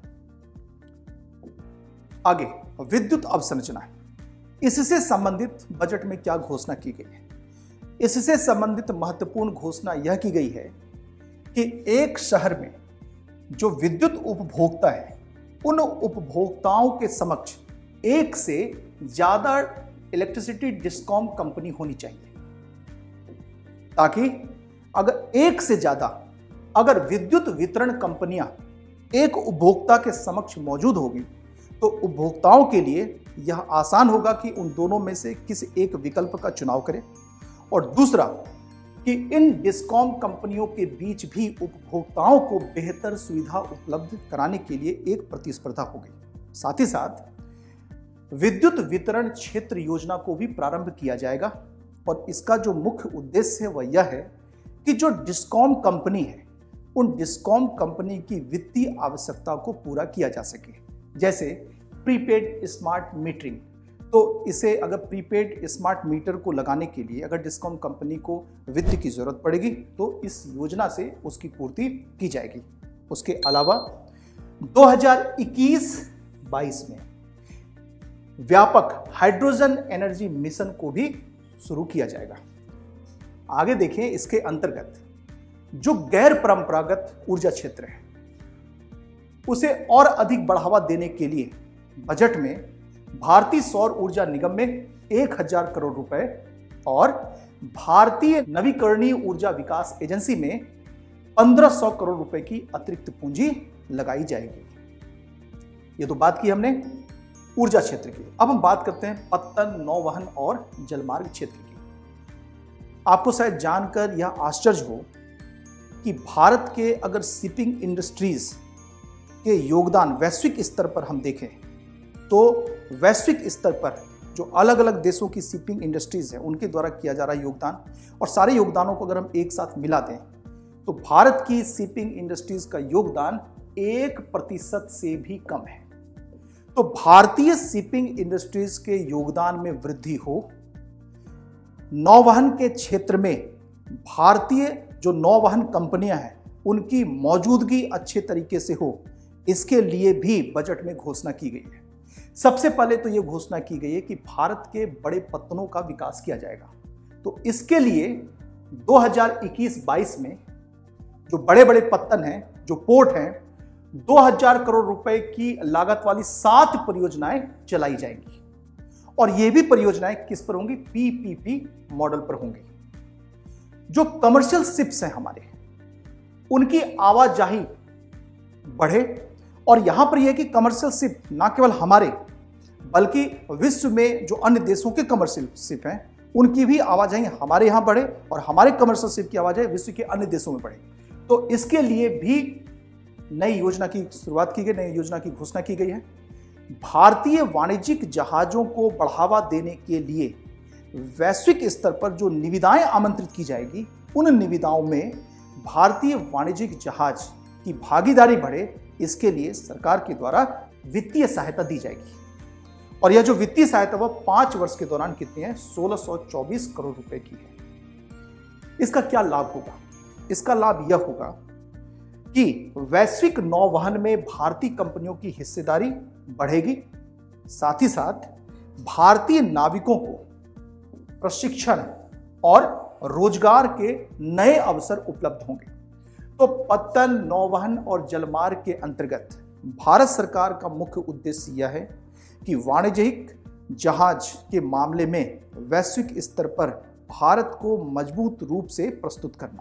आगे विद्युत अवसंरचना, इससे संबंधित बजट में क्या घोषणा की गई है? इससे संबंधित महत्वपूर्ण घोषणा यह की गई है कि एक शहर में जो विद्युत उपभोक्ता है उन उपभोक्ताओं के समक्ष एक से ज्यादा इलेक्ट्रिसिटी डिस्कॉम कंपनी होनी चाहिए, ताकि अगर एक से ज्यादा अगर विद्युत वितरण कंपनियां एक उपभोक्ता के समक्ष मौजूद होगी तो उपभोक्ताओं के लिए यह आसान होगा कि उन दोनों में से किसी एक विकल्प का चुनाव करें। और दूसरा कि इन डिस्कॉम कंपनियों के बीच भी उपभोक्ताओं को बेहतर सुविधा उपलब्ध कराने के लिए एक प्रतिस्पर्धा होगी। साथ ही साथ विद्युत वितरण क्षेत्र योजना को भी प्रारंभ किया जाएगा और इसका जो मुख्य उद्देश्य है वह यह है कि जो डिस्कॉम कंपनी है उन डिस्कॉम कंपनी की वित्तीय आवश्यकता को पूरा किया जा सके। जैसे प्रीपेड स्मार्ट मीटरिंग, तो इसे अगर प्रीपेड स्मार्ट मीटर को लगाने के लिए अगर डिस्कॉम कंपनी को वित्त की जरूरत पड़ेगी तो इस योजना से उसकी पूर्ति की जाएगी। उसके अलावा दो हज़ार इक्कीस बाईस में व्यापक हाइड्रोजन एनर्जी मिशन को भी शुरू किया जाएगा। आगे देखें, इसके अंतर्गत जो गैर परंपरागत ऊर्जा क्षेत्र है उसे और अधिक बढ़ावा देने के लिए बजट में भारतीय सौर ऊर्जा निगम में एक हजार करोड़ रुपए और भारतीय नवीकरणीय ऊर्जा विकास एजेंसी में पंद्रह सौ करोड़ रुपए की अतिरिक्त पूंजी लगाई जाएगी। ये तो बात की हमने ऊर्जा क्षेत्र की। अब हम बात करते हैं पत्तन, नौवहन और जलमार्ग क्षेत्र की। आपको शायद जानकर यह आश्चर्य हो कि भारत के अगर शिपिंग इंडस्ट्रीज के योगदान वैश्विक स्तर पर हम देखें तो वैश्विक स्तर पर जो अलग अलग देशों की शिपिंग इंडस्ट्रीज है उनके द्वारा किया जा रहा योगदान और सारे योगदानों को अगर हम एक साथ मिला दें तो भारत की शिपिंग इंडस्ट्रीज का योगदान एक प्रतिशत से भी कम है। तो भारतीय शिपिंग इंडस्ट्रीज के योगदान में वृद्धि हो, नौवहन के क्षेत्र में भारतीय जो नौवहन कंपनियां हैं उनकी मौजूदगी अच्छे तरीके से हो, इसके लिए भी बजट में घोषणा की गई है। सबसे पहले तो यह घोषणा की गई है कि भारत के बड़े पत्तनों का विकास किया जाएगा। तो इसके लिए दो हज़ार इक्कीस बाईस में जो बड़े बड़े पत्तन हैं, जो पोर्ट हैं, दो हज़ार करोड़ रुपए की लागत वाली सात परियोजनाएं चलाई जाएंगी और ये भी परियोजनाएं किस पर होंगी? पीपीपी मॉडल पर होंगी। जो कमर्शियल शिप्स हैं हमारे, उनकी आवाजाही बढ़े और यहां पर यह कि कमर्शियल शिप ना केवल हमारे बल्कि विश्व में जो अन्य देशों के कमर्शियल शिप हैं उनकी भी आवाजाही हमारे यहां बढ़े और हमारे कमर्शियल शिप की आवाजाही विश्व के अन्य देशों में बढ़े। तो इसके लिए भी नई योजना की शुरुआत की गई, नई योजना की घोषणा की गई है। भारतीय वाणिज्यिक जहाजों को बढ़ावा देने के लिए वैश्विक स्तर पर जो निविदाएं आमंत्रित की जाएगी उन निविदाओं में भारतीय वाणिज्यिक जहाज की भागीदारी बढ़े, इसके लिए सरकार के द्वारा वित्तीय सहायता दी जाएगी। और यह जो वित्तीय सहायता वह पांच वर्ष के दौरान कितनी है, सोलह सौ चौबीस करोड़ रुपए की है। इसका क्या लाभ होगा? इसका लाभ यह होगा कि वैश्विक नौवहन में भारतीय कंपनियों की हिस्सेदारी बढ़ेगी, साथ ही साथ भारतीय नाविकों को प्रशिक्षण और रोजगार के नए अवसर उपलब्ध होंगे। तो पत्तन, नौवहन और जलमार्ग के अंतर्गत भारत सरकार का मुख्य उद्देश्य यह है कि वाणिज्यिक जहाज के मामले में वैश्विक स्तर पर भारत को मजबूत रूप से प्रस्तुत करना।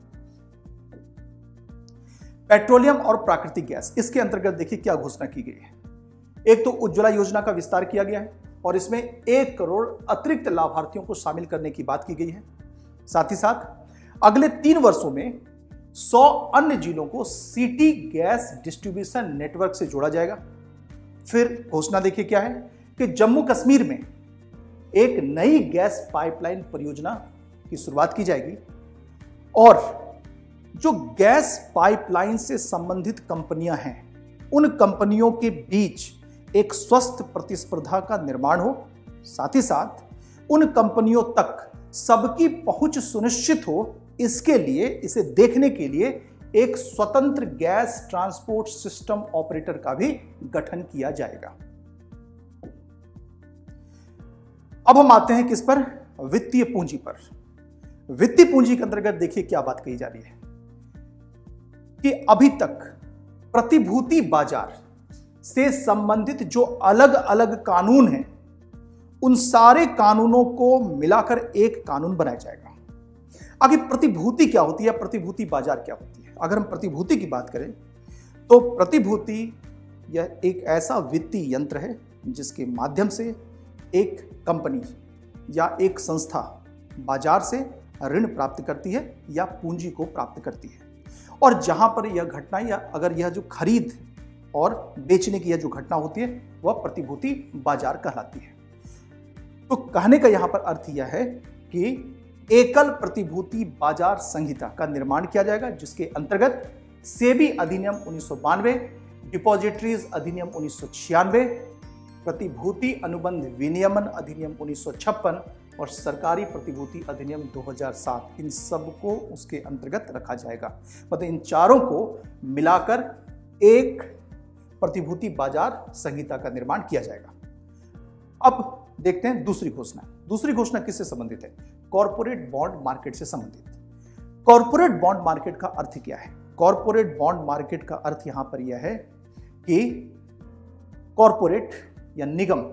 पेट्रोलियम और प्राकृतिक गैस, इसके अंतर्गत देखिए क्या घोषणा की गई है। एक तो उज्ज्वला योजना का विस्तार किया गया है और इसमें एक करोड़ अतिरिक्त लाभार्थियों को शामिल करने की बात की गई है। साथ ही साथ अगले तीन वर्षों में सौ अन्य जिलों को सिटी गैस डिस्ट्रीब्यूशन नेटवर्क से जोड़ा जाएगा। फिर घोषणा देखिए क्या है कि जम्मू कश्मीर में एक नई गैस पाइपलाइन परियोजना की शुरुआत की जाएगी और जो गैस पाइपलाइन से संबंधित कंपनियां हैं उन कंपनियों के बीच एक स्वस्थ प्रतिस्पर्धा का निर्माण हो, साथ ही साथ उन कंपनियों तक सबकी पहुंच सुनिश्चित हो, इसके लिए इसे देखने के लिए एक स्वतंत्र गैस ट्रांसपोर्ट सिस्टम ऑपरेटर का भी गठन किया जाएगा। अब हम आते हैं किस पर, वित्तीय पूंजी पर। वित्तीय पूंजी के अंतर्गत देखिए क्या बात कही जा रही है कि अभी तक प्रतिभूति बाजार से संबंधित जो अलग अलग कानून हैं उन सारे कानूनों को मिलाकर एक कानून बनाया जाएगा। आगे प्रतिभूति क्या होती है, प्रतिभूति बाजार क्या होती है? अगर हम प्रतिभूति की बात करें तो प्रतिभूति यह एक ऐसा वित्तीय यंत्र है जिसके माध्यम से एक कंपनी या एक संस्था बाजार से ऋण प्राप्त करती है या पूंजी को प्राप्त करती है, और जहां पर यह घटना या अगर यह जो खरीद और बेचने की यह जो घटना होती है वह प्रतिभूति बाजार कहलाती है। तो कहने का यहां पर अर्थ यह है कि एकल प्रतिभूति बाजार संहिता का निर्माण किया जाएगा, जिसके अंतर्गत सेबी अधिनियम उन्नीस सौ बानवे, डिपॉजिटरीज अधिनियम उन्नीस सौ छियानवे, प्रतिभूति अनुबंध विनियमन अधिनियम उन्नीस सौ छप्पन और सरकारी प्रतिभूति अधिनियम दो हज़ार सात, इन सब को उसके अंतर्गत रखा जाएगा। मतलब इन चारों को मिलाकर एक प्रतिभूति बाजार संहिता का निर्माण किया जाएगा। अब देखते हैं दूसरी घोषणा। दूसरी घोषणा किससे संबंधित है? कॉर्पोरेट बॉन्ड मार्केट से संबंधित। कॉर्पोरेट बॉन्ड मार्केट का अर्थ क्या है? कॉर्पोरेट बॉन्ड मार्केट का अर्थ यहां पर यह है कि कॉर्पोरेट या निगम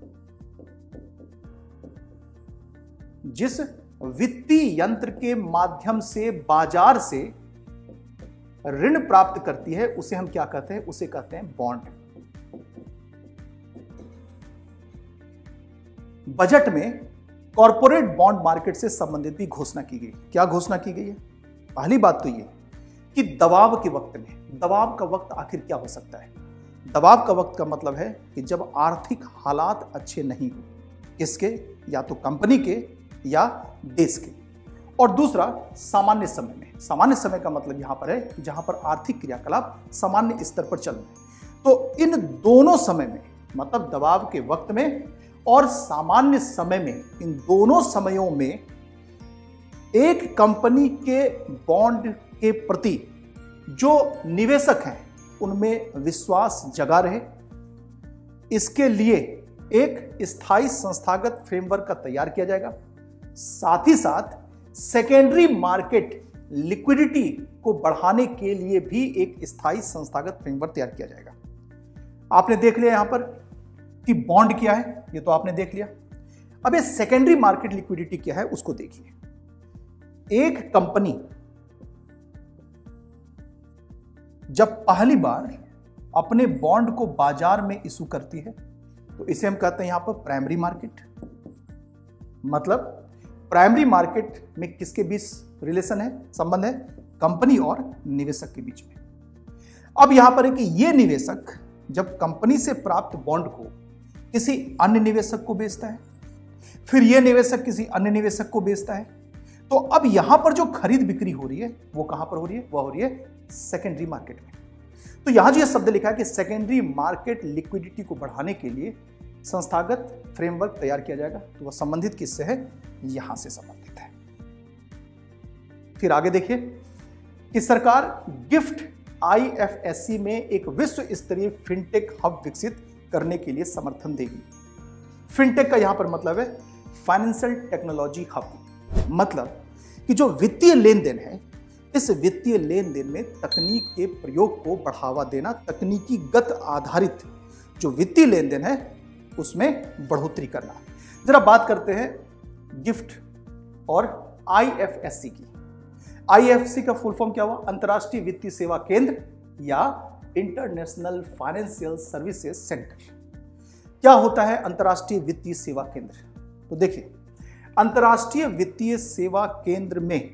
जिस वित्तीय यंत्र के माध्यम से बाजार से ऋण प्राप्त करती है उसे हम क्या कहते हैं? उसे कहते हैं बॉन्ड। बजट में कॉर्पोरेट बॉन्ड मार्केट से संबंधित भी घोषणा की गई। क्या घोषणा की गई है? पहली बात तो ये कि दबाव के वक्त में, दबाव का वक्त आखिर क्या हो सकता है? दबाव का वक्त का मतलब है कि जब आर्थिक हालात अच्छे नहीं हो, किसके? या तो कंपनी के या देश के। और दूसरा सामान्य समय में। सामान्य समय का मतलब यहां पर है कि जहां पर आर्थिक क्रियाकलाप सामान्य स्तर पर चल रहे हैं। तो इन दोनों समय में, मतलब दबाव के वक्त में और सामान्य समय में, इन दोनों समयों में एक कंपनी के बॉन्ड के प्रति जो निवेशक हैं उनमें विश्वास जगा रहे, इसके लिए एक स्थायी संस्थागत फ्रेमवर्क का तैयार किया जाएगा। साथ ही साथ सेकेंडरी मार्केट लिक्विडिटी को बढ़ाने के लिए भी एक स्थायी संस्थागत फ्रेमवर्क तैयार किया जाएगा। आपने देख लिया यहां पर कि बॉन्ड क्या है, ये तो आपने देख लिया। अब ये सेकेंडरी मार्केट लिक्विडिटी क्या है उसको देखिए। एक कंपनी जब पहली बार अपने बॉन्ड को बाजार में इशू करती है तो इसे हम कहते हैं यहां पर प्राइमरी मार्केट। मतलब प्राइमरी मार्केट में किसके बीच रिलेशन है, संबंध है? कंपनी और निवेशक के बीच में। अब यहां पर है कि यह निवेशक जब कंपनी से प्राप्त बॉन्ड को किसी अन्य निवेशक को बेचता है, फिर यह निवेशक किसी अन्य निवेशक को बेचता है, तो अब यहां पर जो खरीद बिक्री हो रही है वो कहां पर हो रही है? वह हो रही है सेकेंडरी मार्केट में। तो यहां जो यह शब्द लिखा है कि सेकेंडरी मार्केट लिक्विडिटी को बढ़ाने के लिए संस्थागत फ्रेमवर्क तैयार किया जाएगा। तो वह संबंधित किससे है? यहां से संबंधित है। फिर आगे देखिए कि सरकार GIFT I F S C में एक विश्व स्तरीय फिनटेक हब विकसित करने के लिए समर्थन देगी। फिनटेक का यहां पर मतलब है फाइनेंशियल टेक्नोलॉजी हब, मतलब कि जो वित्तीय लेन देन है, इस वित्तीय लेन देन में तकनीक के प्रयोग को बढ़ावा देना, तकनीकी गत आधारित जो वित्तीय लेन देन है उसमें बढ़ोतरी करना। जरा बात करते हैं गिफ्ट और आई एफ एस सी की। आई एफ एस सी का फुल फॉर्म क्या हुआ? अंतर्राष्ट्रीय वित्तीय सेवा केंद्र या इंटरनेशनल फाइनेंशियल सर्विसेज सेंटर। क्या होता है अंतर्राष्ट्रीय वित्तीय सेवा केंद्र? तो देखिए, अंतर्राष्ट्रीय वित्तीय सेवा केंद्र में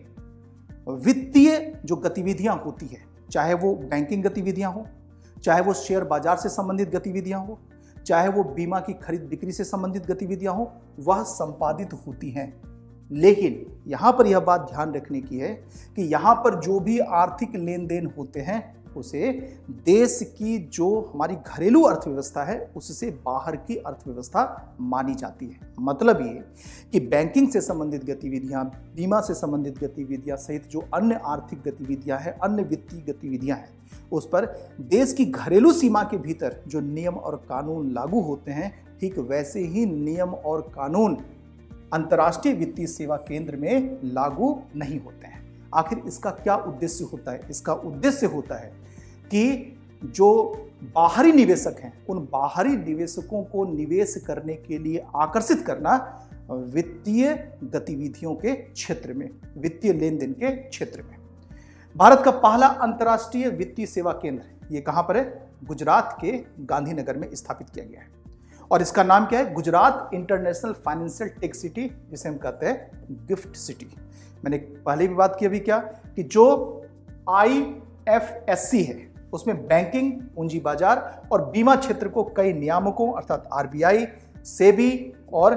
वित्तीय जो गतिविधियां होती है, चाहे वो बैंकिंग गतिविधियां हो, चाहे वो शेयर बाजार से संबंधित गतिविधियां हो, चाहे वो बीमा की खरीद बिक्री से संबंधित गतिविधियां हो, वह संपादित होती हैं। लेकिन यहां पर यह बात ध्यान रखने की है कि यहां पर जो भी आर्थिक लेन देन होते हैं उसे देश की जो हमारी घरेलू अर्थव्यवस्था है उससे बाहर की अर्थव्यवस्था मानी जाती है। मतलब ये कि बैंकिंग से संबंधित गतिविधियां, बीमा से संबंधित गतिविधियां सहित जो अन्य आर्थिक गतिविधियां हैं, अन्य वित्तीय गतिविधियां हैं, उस पर देश की घरेलू सीमा के भीतर जो नियम और कानून लागू होते हैं, ठीक वैसे ही नियम और कानून अंतर्राष्ट्रीय वित्तीय सेवा केंद्र में लागू नहीं होते हैं। आखिर इसका क्या उद्देश्य होता है? इसका उद्देश्य होता है कि जो बाहरी निवेशक हैं, उन बाहरी निवेशकों को निवेश करने के लिए आकर्षित करना वित्तीय गतिविधियों के क्षेत्र में, वित्तीय लेन देन के क्षेत्र में। भारत का पहला अंतर्राष्ट्रीय वित्तीय सेवा केंद्र ये कहां पर है? गुजरात के गांधीनगर में स्थापित किया गया है और इसका नाम क्या है? Gujarat international financial tech city, जिसे हम कहते हैं गिफ्ट सिटी। मैंने पहले भी बात की अभी क्या कि जो आई एफ एस सी है उसमें बैंकिंग, पूंजी बाजार और बीमा क्षेत्र को कई नियामकों अर्थात आर बी आई, सेबी और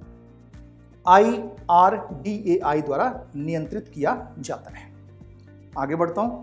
आई आर डी ए आई द्वारा नियंत्रित किया जाता है। आगे बढ़ता हूं,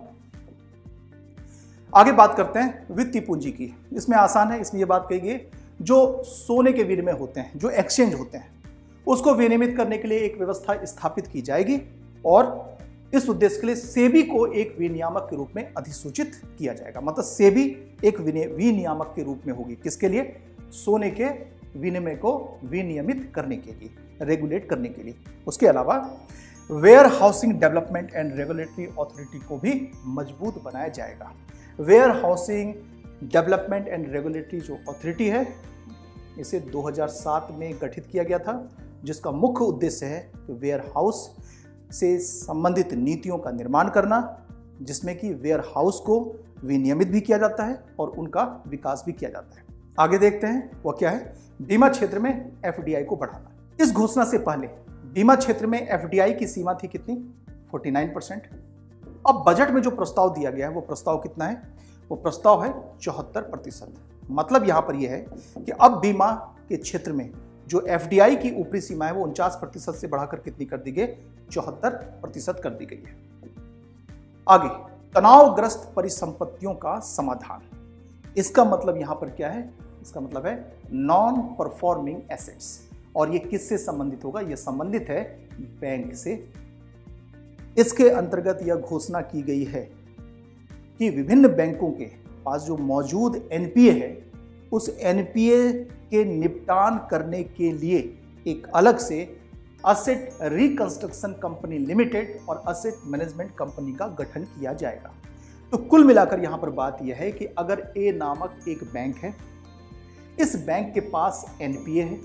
आगे बात करते हैं वित्तीय पूंजी की। इसमें आसान है, इसमें यह बात कही गई जो सोने के विनिमय होते हैं, जो एक्सचेंज होते हैं, उसको विनियमित करने के लिए एक व्यवस्था स्थापित की जाएगी और इस उद्देश्य के लिए सेबी को एक विनियामक के रूप में अधिसूचित किया जाएगा। मतलब सेबी एक विनियामक के रूप में होगी। किसके लिए? सोने के विनिमय को विनियमित करने के लिए, रेगुलेट करने के लिए। उसके अलावा warehousing development and regulatory authority को भी मजबूत बनाया जाएगा। Warehousing development and regulatory जो अथॉरिटी है, इसे दो हज़ार सात में गठित किया गया था, जिसका मुख्य उद्देश्य है कि वेयर हाउस से संबंधित नीतियों का निर्माण करना, जिसमें कि वेयर हाउस को विनियमित भी किया जाता है और उनका विकास भी किया जाता है। आगे देखते हैं वह क्या है? बीमा क्षेत्र में एफ डी आई को बढ़ाना। इस घोषणा से पहले बीमा क्षेत्र में एफ डी आई की सीमा थी कितनी? उनचास परसेंट। अब बजट में जो प्रस्ताव दिया गया है वो प्रस्ताव कितना है? वो प्रस्ताव है चौहत्तर प्रतिशत। मतलब यहां पर यह है कि अब बीमा के क्षेत्र में जो एफ डी आई की ऊपरी सीमा है वो उनचास प्रतिशत से बढ़ाकर कितनी कर दी गई? चौहत्तर प्रतिशत कर दी गई है। आगे, तनावग्रस्त परिसंपत्तियों का समाधान। इसका मतलब यहां पर क्या है? इसका मतलब है नॉन परफॉर्मिंग एसेट्स। और ये किससे संबंधित होगा? यह संबंधित है बैंक से। इसके अंतर्गत यह घोषणा की गई है कि विभिन्न बैंकों के पास जो मौजूद एन पी ए है, उस एन पी ए के निपटान करने के लिए एक अलग से असेट रिकंस्ट्रक्शन कंपनी लिमिटेड और असेट मैनेजमेंट कंपनी का गठन किया जाएगा। तो कुल मिलाकर यहां पर बात यह है कि अगर ए नामक एक बैंक है, इस बैंक के पास एन पी ए है,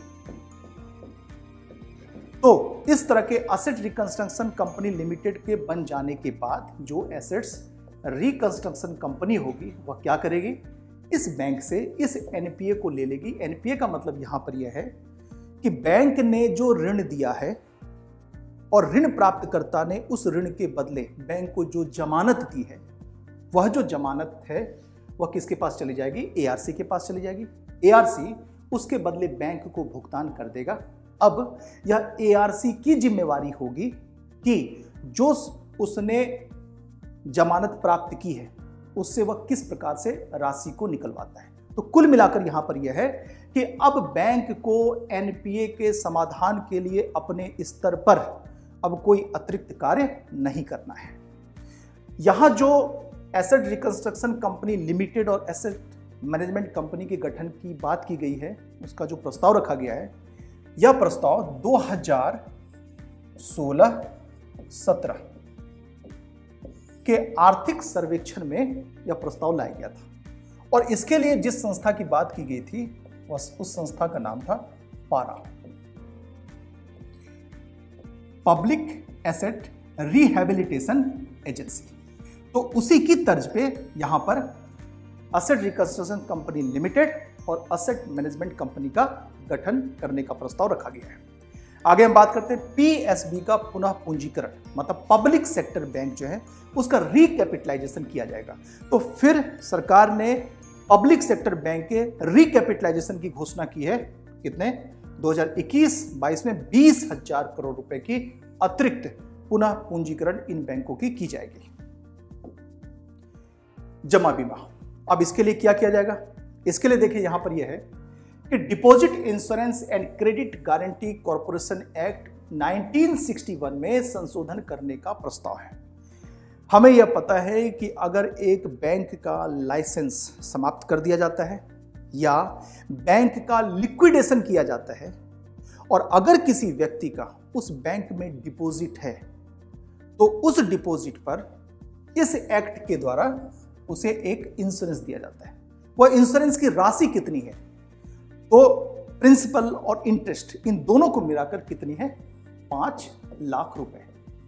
तो इस तरह के असेट रिकंस्ट्रक्शन कंपनी लिमिटेड के बन जाने के बाद जो एसेट्स रिकंस्ट्रक्शन कंपनी होगी वह क्या करेगी? इस बैंक से इस एन पी ए को ले लेगी। एन पी ए का मतलब यहां पर यह है कि बैंक ने जो ऋण दिया है और ऋण प्राप्तकर्ता ने उस ऋण के बदले बैंक को जो जमानत दी है, वह जो जमानत है वह किसके पास चली जाएगी? ए आर सी के पास चली जाएगी। ए आर सी उसके बदले बैंक को भुगतान कर देगा। अब यह ए आर सी की जिम्मेवारी होगी कि जो उसने जमानत प्राप्त की है उससे वह किस प्रकार से राशि को निकलवाता है। तो कुल मिलाकर यहां पर यह है कि अब बैंक को एनपीए के समाधान के लिए अपने स्तर पर अब कोई अतिरिक्त कार्य नहीं करना है। यहां जो एसेट रिकंस्ट्रक्शन कंपनी लिमिटेड और एसेट मैनेजमेंट कंपनी के गठन की बात की गई है, उसका जो प्रस्ताव रखा गया है, यह प्रस्ताव दो हज़ार सोलह सत्रह के आर्थिक सर्वेक्षण में यह प्रस्ताव लाया गया था और इसके लिए जिस संस्था की बात की गई थी वह उस संस्था का नाम था पारा, पब्लिक एसेट रिहैबिलिटेशन एजेंसी। तो उसी की तर्ज पे यहां पर एसेट रिकंस्ट्रक्शन कंपनी लिमिटेड और एसेट मैनेजमेंट कंपनी का गठन करने का प्रस्ताव रखा गया है। आगे हम बात करते हैं पीएसबी का पुनः पूंजीकरण, मतलब पब्लिक सेक्टर बैंक जो है उसका रिकैपिटलाइजेशन किया जाएगा। तो फिर सरकार ने पब्लिक सेक्टर बैंक के रिकैपिटलाइजेशन की घोषणा की है। कितने? दो हज़ार इक्कीस बाईस में बीस हजार करोड़ रुपए की अतिरिक्त पुनः पूंजीकरण इन बैंकों की की जाएगी। जमा बीमा, अब इसके लिए क्या किया जाएगा? इसके लिए देखिए यहां पर यह है कि deposit insurance and credit guarantee corporation act उन्नीस सौ इकसठ में संशोधन करने का प्रस्ताव है। हमें यह पता है कि अगर एक बैंक का लाइसेंस समाप्त कर दिया जाता है या बैंक का लिक्विडेशन किया जाता है और अगर किसी व्यक्ति का उस बैंक में डिपॉजिट है तो उस डिपॉजिट पर इस एक्ट के द्वारा उसे एक इंश्योरेंस दिया जाता है। वह इंश्योरेंस की राशि कितनी है? तो प्रिंसिपल और इंटरेस्ट इन दोनों को मिलाकर कितनी है? पांच लाख रुपए।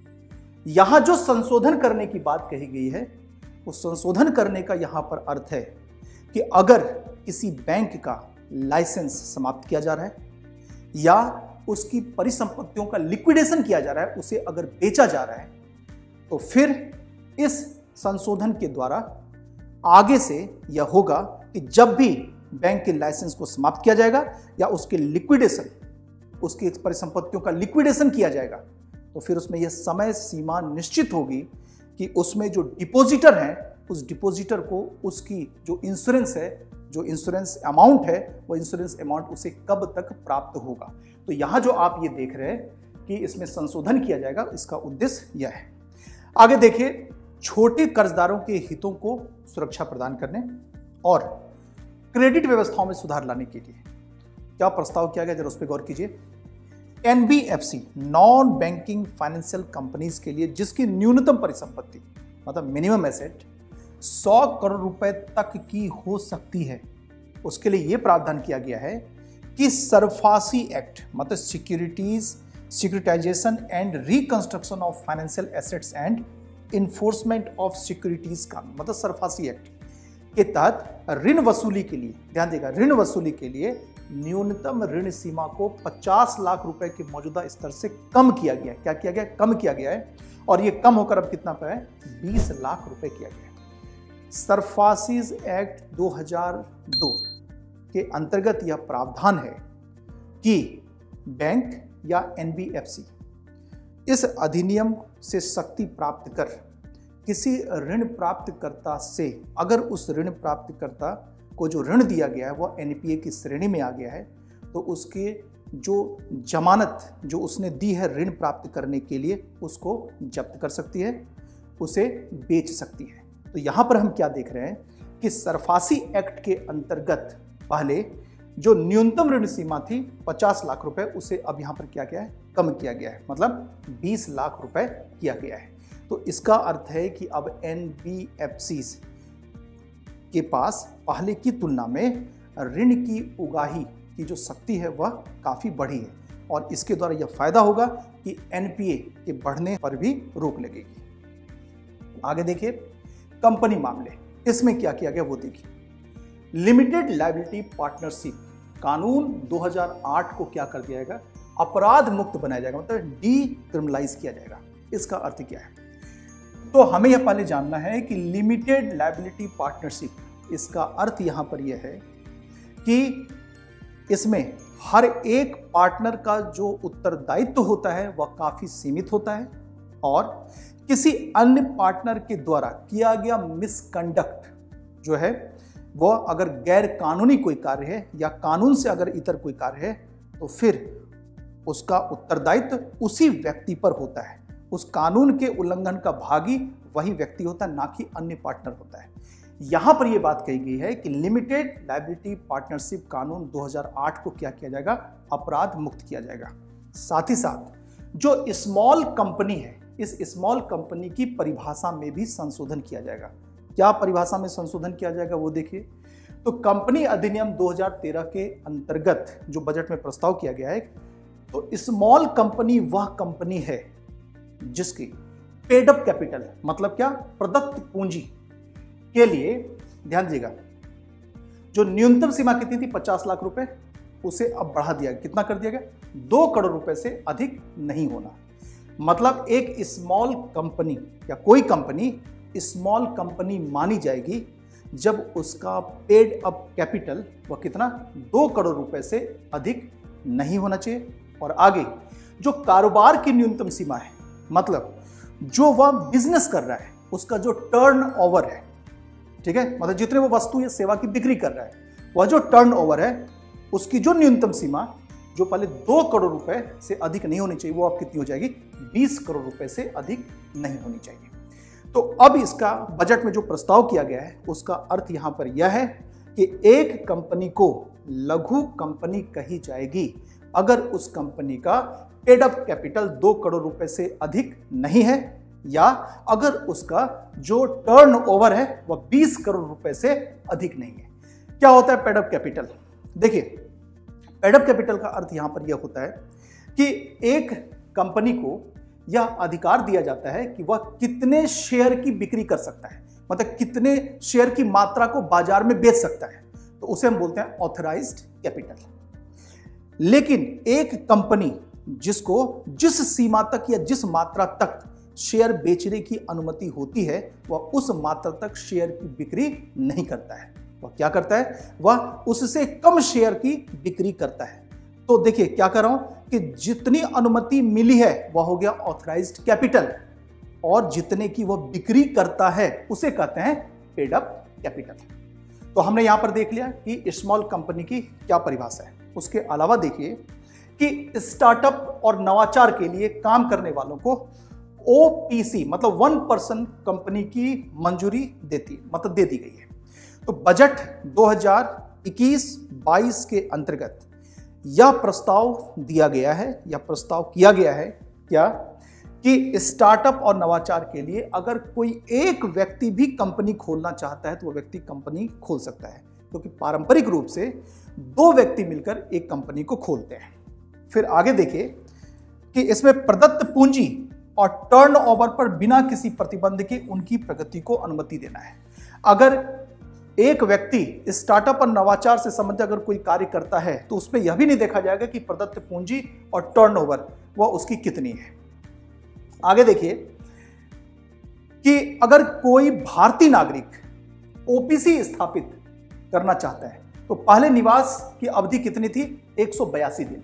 यहां जो संशोधन करने की बात कही गई है, उस संशोधन करने का यहां पर अर्थ है कि अगर किसी बैंक का लाइसेंस समाप्त किया जा रहा है या उसकी परिसंपत्तियों का लिक्विडेशन किया जा रहा है, उसे अगर बेचा जा रहा है, तो फिर इस संशोधन के द्वारा आगे से यह होगा कि जब भी बैंक के लाइसेंस को समाप्त किया जाएगा या उसके लिक्विडेशन, उसकी परिसंपत्तियों का लिक्विडेशन किया जाएगा, तो फिर उसमें यह समय सीमा निश्चित होगी कि उसमें जो डिपॉजिटर हैं उस डिपॉजिटर को उसकी जो इंश्योरेंस है, जो इंश्योरेंस अमाउंट है, वो इंश्योरेंस अमाउंट उसे कब तक प्राप्त होगा। तो यहां जो आप ये देख रहे हैं कि इसमें संशोधन किया जाएगा, इसका उद्देश्य यह है। आगे देखिए, छोटे कर्जदारों के हितों को सुरक्षा प्रदान करने और क्रेडिट व्यवस्थाओं में सुधार लाने के लिए क्या प्रस्ताव किया गया, जरा उस पर गौर कीजिए। NBFC, non banking financial companies के लिए जिसकी न्यूनतम परिसंपत्ति मतलब मिनिमम एसेट सौ करोड़ रुपए तक की हो सकती है, उसके लिए यह प्रावधान किया गया है कि सरफासी एक्ट मतलब securities securitisation and reconstruction of financial assets and enforcement of securities का मतलब सरफासी एक्ट के तहत ऋण वसूली के लिए, ध्यान देगा, ऋण वसूली के लिए न्यूनतम ऋण सीमा को पचास लाख रुपए के मौजूदा स्तर से कम किया गया है। क्या किया गया? कम किया गया है। और यह कम होकर अब कितना पे है? बीस लाख रुपए किया गया है। सरफासीज एक्ट दो हज़ार दो के अंतर्गत यह प्रावधान है कि बैंक या एनबीएफसी इस अधिनियम से शक्ति प्राप्त कर किसी ऋण प्राप्तकर्ता से, अगर उस ऋण प्राप्तकर्ता को जो ऋण दिया गया है वह एनपीए की श्रेणी में आ गया है, तो उसके जो जमानत जो उसने दी है ऋण प्राप्त करने के लिए, उसको जब्त कर सकती है, उसे बेच सकती है। तो यहाँ पर हम क्या देख रहे हैं कि सरफासी एक्ट के अंतर्गत पहले जो न्यूनतम ऋण सीमा थी पचास लाख रुपए, उसे अब यहाँ पर क्या किया है? कम किया गया है, मतलब बीस लाख रुपए किया गया है। तो इसका अर्थ है कि अब एनबीएफसी के पास पहले की तुलना में ऋण की उगाही की जो शक्ति है वह काफ़ी बढ़ी है और इसके द्वारा यह फायदा होगा कि एनपीए के बढ़ने पर भी रोक लगेगी। आगे देखिए, कंपनी मामले, इसमें क्या किया गया वो देखिए। लिमिटेड लायबिलिटी पार्टनरशिप कानून दो हज़ार आठ को क्या कर दिया जाएगा? अपराध मुक्त बनाया जाएगा, मतलब डी क्रिमिनलाइज किया जाएगा। इसका अर्थ क्या है? तो हमें यह पहले जानना है कि लिमिटेड लायबिलिटी पार्टनरशिप, इसका अर्थ यहां पर यह है कि इसमें हर एक पार्टनर का जो उत्तरदायित्व होता है वह काफी सीमित होता है और किसी अन्य पार्टनर के द्वारा किया गया मिसकंडक्ट जो है वह अगर गैर कानूनी कोई कार्य है या कानून से अगर इतर कोई कार्य है तो फिर उसका उत्तरदायित्व उसी व्यक्ति पर होता है। उस कानून के उल्लंघन का भागी वही व्यक्ति होता है, ना कि अन्य पार्टनर होता है। यहां पर यह बात कही गई है कि लिमिटेड लायबिलिटी पार्टनरशिप कानून दो हज़ार आठ को क्या किया जाएगा, अपराध मुक्त किया जाएगा। साथ ही साथ जो स्मॉल कंपनी है, इस स्मॉल कंपनी की परिभाषा में भी संशोधन किया जाएगा। क्या परिभाषा में संशोधन किया जाएगा वो देखिए। तो कंपनी अधिनियम दो हज़ार तेरह के अंतर्गत जो बजट में प्रस्ताव किया गया है, तो स्मॉल कंपनी वह कंपनी है जिसकी पेड अप कैपिटल, मतलब क्या, प्रदत्त पूंजी के लिए, ध्यान दीजिएगा, जो न्यूनतम सीमा कितनी थी पचास लाख रुपए, उसे अब बढ़ा दिया। कितना कर दिया गया, दो करोड़ रुपए से अधिक नहीं होना। मतलब एक स्मॉल कंपनी या कोई कंपनी स्मॉल कंपनी मानी जाएगी जब उसका पेड अप कैपिटल वह कितना, दो करोड़ रुपए से अधिक नहीं होना चाहिए। और आगे जो कारोबार की न्यूनतम सीमा है, मतलब जो वह बिजनेस कर रहा है उसका जो टर्न ओवर है, ठीक है, मतलब जितने वो वस्तु या सेवा की बिक्री कर रहा है, वह जो टर्न ओवर है उसकी जो न्यूनतम सीमा जो पहले दो करोड़ रुपए से अधिक नहीं होनी चाहिए, वो अब कितनी हो जाएगी, बीस करोड़ रुपए से अधिक नहीं होनी चाहिए। तो अब इसका बजट में जो प्रस्ताव किया गया है उसका अर्थ यहां पर यह है कि एक कंपनी को लघु कंपनी कही जाएगी अगर उस कंपनी का पेड अप कैपिटल दो करोड़ रुपए से अधिक नहीं है, या अगर उसका जो टर्न ओवर है वह बीस करोड़ रुपए से अधिक नहीं है। क्या होता है पेड अप कैपिटल? देखिए, पेड अप कैपिटल का अर्थ यहां पर यह होता है कि एक कंपनी को यह अधिकार दिया जाता है कि वह कितने शेयर की बिक्री कर सकता है, मतलब कितने शेयर की मात्रा को बाजार में बेच सकता है, तो उसे हम बोलते हैं ऑथराइज्ड कैपिटल। लेकिन एक कंपनी जिसको जिस सीमा तक या जिस मात्रा तक शेयर बेचने की अनुमति होती है, वह उस मात्रा तक शेयर की बिक्री नहीं करता है। वह क्या करता है, वह उससे कम शेयर की बिक्री करता है। तो देखिए क्या कर रहा हूं कि जितनी अनुमति मिली है वह हो गया ऑथराइज्ड कैपिटल, और जितने की वह बिक्री करता है उसे कहते हैं पेड अप कैपिटल। तो हमने यहां पर देख लिया कि स्मॉल कंपनी की क्या परिभाषा है। उसके अलावा देखिए कि स्टार्टअप और नवाचार के लिए काम करने वालों को ओपीसी मतलब वन पर्सन कंपनी की मंजूरी देती मतलब दे दी गई है। तो बजट दो हज़ार इक्कीस बाईस के अंतर्गत यह प्रस्ताव दिया गया है या प्रस्ताव किया गया है क्या कि स्टार्टअप और नवाचार के लिए अगर कोई एक व्यक्ति भी कंपनी खोलना चाहता है तो वह व्यक्ति कंपनी खोल सकता है, क्योंकि तो पारंपरिक रूप से दो व्यक्ति मिलकर एक कंपनी को खोलते हैं। फिर आगे देखिए कि इसमें प्रदत्त पूंजी और टर्नओवर पर बिना किसी प्रतिबंध के उनकी प्रगति को अनुमति देना है। अगर एक व्यक्ति स्टार्टअप और नवाचार से संबंधित अगर कोई कार्य करता है तो उसमें यह भी नहीं देखा जाएगा कि प्रदत्त पूंजी और टर्नओवर वह उसकी कितनी है। आगे देखिए कि अगर कोई भारतीय नागरिक ओपीसी स्थापित करना चाहता है तो पहले निवास की अवधि कितनी थी, एक सौ बयासी दिन।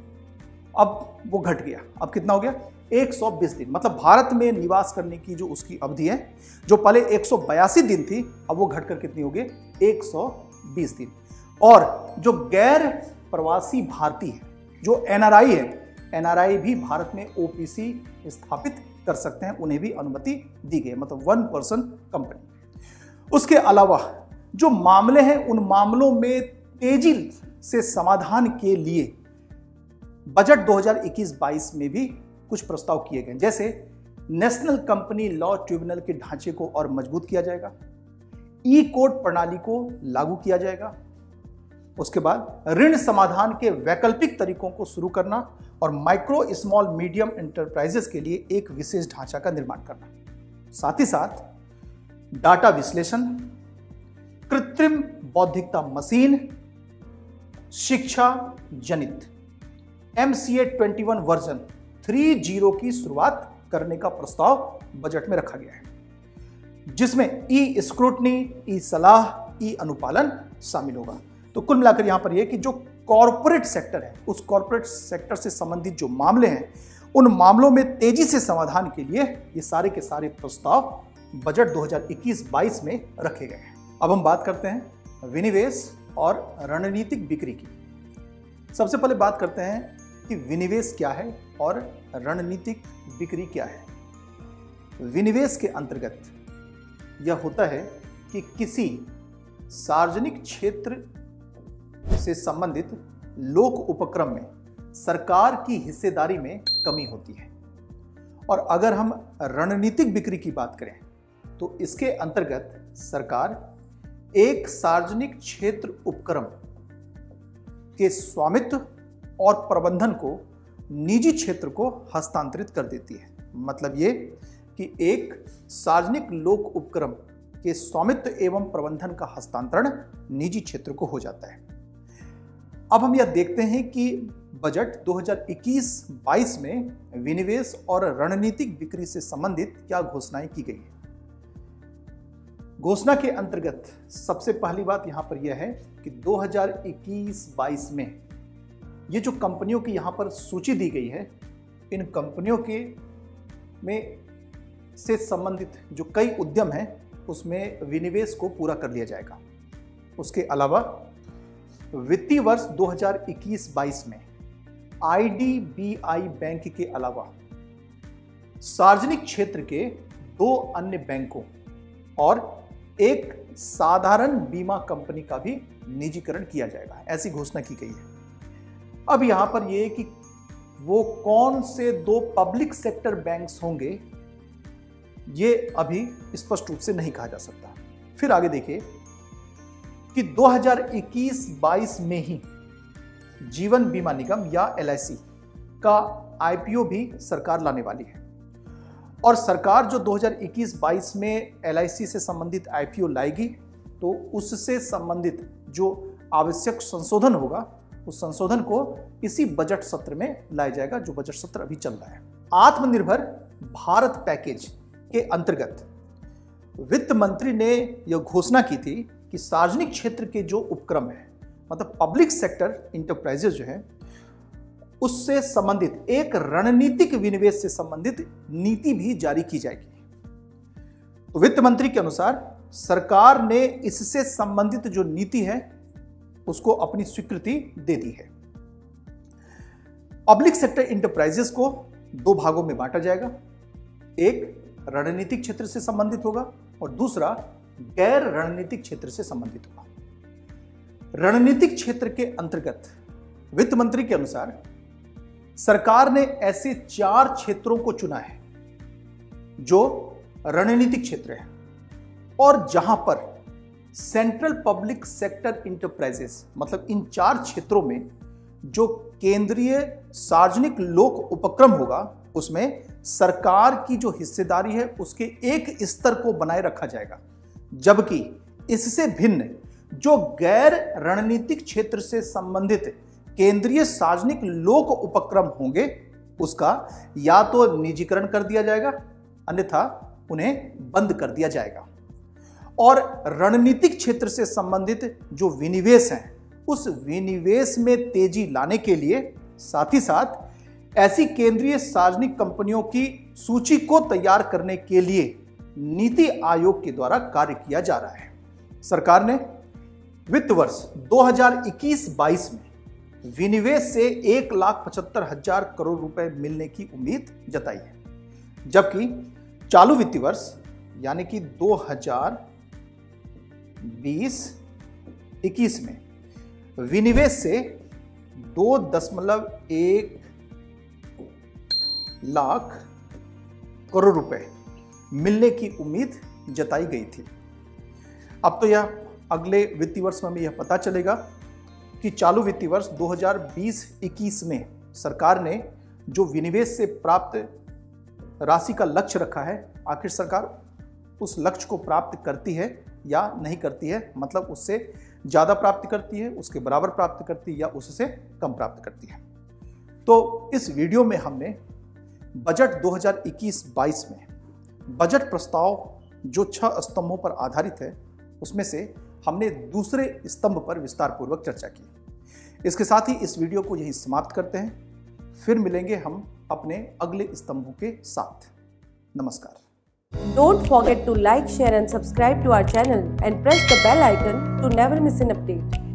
अब वो घट गया, अब कितना हो गया, एक सौ बीस दिन। मतलब भारत में निवास करने की जो उसकी अवधि है जो पहले एक सौ बयासी दिन थी, अब वो घटकर कितनी हो गई, एक सौ बीस दिन। और जो गैर प्रवासी भारतीय है, जो एनआरआई है, एनआरआई भी भारत में ओपीसी स्थापित कर सकते हैं, उन्हें भी अनुमति दी गई, मतलब वन पर्सन कंपनी। उसके अलावा जो मामले हैं उन मामलों में तेजी से समाधान के लिए बजट दो हज़ार इक्कीस बाईस में भी कुछ प्रस्ताव किए गए, जैसे नेशनल कंपनी लॉ ट्रिब्यूनल के ढांचे को और मजबूत किया जाएगा, ई कोड प्रणाली को लागू किया जाएगा, उसके बाद ऋण समाधान के वैकल्पिक तरीकों को शुरू करना और माइक्रो स्मॉल मीडियम एंटरप्राइजेस के लिए एक विशेष ढांचा का निर्माण करना। साथ ही साथ डाटा विश्लेषण, कृत्रिम बौद्धिकता मशीन, शिक्षा जनित एमसीए इक्कीस वर्जन तीन की शुरुआत करने का प्रस्ताव बजट में रखा गया है, जिसमें ई स्क्रूटनी, ई सलाह, ई अनुपालन शामिल होगा। तो कुल मिलाकर यहां पर यह कि जो कॉरपोरेट सेक्टर है, उस कॉरपोरेट सेक्टर से संबंधित जो मामले हैं उन मामलों में तेजी से समाधान के लिए ये सारे के सारे प्रस्ताव बजट दो हज़ार इक्कीस बाईस में रखे गए हैं। अब हम बात करते हैं विनिवेश और रणनीतिक बिक्री की। सबसे पहले बात करते हैं कि विनिवेश क्या है और रणनीतिक बिक्री क्या है। विनिवेश के अंतर्गत यह होता है कि किसी सार्वजनिक क्षेत्र से संबंधित लोक उपक्रम में सरकार की हिस्सेदारी में कमी होती है। और अगर हम रणनीतिक बिक्री की बात करें तो इसके अंतर्गत सरकार एक सार्वजनिक क्षेत्र उपक्रम के स्वामित्व और प्रबंधन को निजी क्षेत्र को हस्तांतरित कर देती है। मतलब ये कि एक सार्वजनिक लोक उपक्रम के स्वामित्व एवं प्रबंधन का हस्तांतरण निजी क्षेत्र को हो जाता है। अब हम यह देखते हैं कि बजट दो हज़ार इक्कीस बाईस में विनिवेश और रणनीतिक बिक्री से संबंधित क्या घोषणाएं की गई हैं। घोषणा के अंतर्गत सबसे पहली बात यहां पर यह है कि दो हज़ार इक्कीस बाईस में ये जो कंपनियों की यहां पर सूची दी गई है, इन कंपनियों के में से संबंधित जो कई उद्यम हैं उसमें विनिवेश को पूरा कर लिया जाएगा। उसके अलावा वित्तीय वर्ष दो हज़ार इक्कीस बाईस में I D B I bank के अलावा सार्वजनिक क्षेत्र के दो अन्य बैंकों और एक साधारण बीमा कंपनी का भी निजीकरण किया जाएगा, ऐसी घोषणा की गई है। अब यहां पर यह कि वो कौन से दो पब्लिक सेक्टर बैंक्स होंगे ये अभी स्पष्ट रूप से नहीं कहा जा सकता। फिर आगे देखिए कि दो हज़ार इक्कीस बाईस में ही जीवन बीमा निगम या एल आई सी का आई पी ओ भी सरकार लाने वाली है। और सरकार जो दो हज़ार इक्कीस बाईस में एल आई सी से संबंधित आई पी ओ लाएगी तो उससे संबंधित जो आवश्यक संशोधन होगा उस संशोधन को इसी बजट सत्र में लाया जाएगा, जो बजट सत्र अभी चल रहा है। आत्मनिर्भर भारत पैकेज के अंतर्गत वित्त मंत्री ने यह घोषणा की थी कि सार्वजनिक क्षेत्र के जो उपक्रम है, मतलब पब्लिक सेक्टर इंटरप्राइजेज जो है, उससे संबंधित एक रणनीतिक विनिवेश से संबंधित नीति भी जारी की जाएगी। तो वित्त मंत्री के अनुसार सरकार ने इससे संबंधित जो नीति है उसको अपनी स्वीकृति दे दी है। पब्लिक सेक्टर इंटरप्राइजेस को दो भागों में बांटा जाएगा, एक रणनीतिक क्षेत्र से संबंधित होगा और दूसरा गैर रणनीतिक क्षेत्र से संबंधित होगा। रणनीतिक क्षेत्र के अंतर्गत वित्त मंत्री के अनुसार सरकार ने ऐसे चार क्षेत्रों को चुना है जो रणनीतिक क्षेत्र है और जहां पर सेंट्रल पब्लिक सेक्टर इंटरप्राइजेस, मतलब इन चार क्षेत्रों में जो केंद्रीय सार्वजनिक लोक उपक्रम होगा उसमें सरकार की जो हिस्सेदारी है उसके एक स्तर को बनाए रखा जाएगा, जबकि इससे भिन्न जो गैर रणनीतिक क्षेत्र से संबंधित केंद्रीय सार्वजनिक लोक उपक्रम होंगे उसका या तो निजीकरण कर दिया जाएगा अन्यथा उन्हें बंद कर दिया जाएगा। और रणनीतिक क्षेत्र से संबंधित जो विनिवेश हैं उस विनिवेश में तेजी लाने के लिए साथ ही साथ ऐसी केंद्रीय सार्वजनिक कंपनियों की सूची को तैयार करने के लिए नीति आयोग के द्वारा कार्य किया जा रहा है। सरकार ने वित्त वर्ष दो हज़ार इक्कीस बाईस में विनिवेश से एक लाख पचहत्तर हजार करोड़ रुपए मिलने की उम्मीद जताई है, जबकि चालू वित्तीय वर्ष यानी कि दो हज़ार बीस इक्कीस में विनिवेश से दो दशमलव एक लाख करोड़ रुपए मिलने की उम्मीद जताई गई थी। अब तो यह अगले वित्तीय वर्ष में यह पता चलेगा कि चालू वित्तीय वर्ष दो हज़ार बीस इक्कीस में सरकार ने जो विनिवेश से प्राप्त राशि का लक्ष्य रखा है, आखिर सरकार उस लक्ष्य को प्राप्त करती है या नहीं करती है, मतलब उससे ज़्यादा प्राप्त करती है, उसके बराबर प्राप्त करती है या उससे कम प्राप्त करती है। तो इस वीडियो में हमने बजट दो हज़ार इक्कीस बाईस में बजट प्रस्ताव जो छह स्तंभों पर आधारित है उसमें से हमने दूसरे स्तंभ पर विस्तार पूर्वक चर्चा की। इसके साथ ही इस वीडियो को यहीं समाप्त करते हैं। फिर मिलेंगे हम अपने अगले स्तंभों के साथ। नमस्कार। Don't forget to like, share and subscribe to our channel and press the bell icon to never miss an update.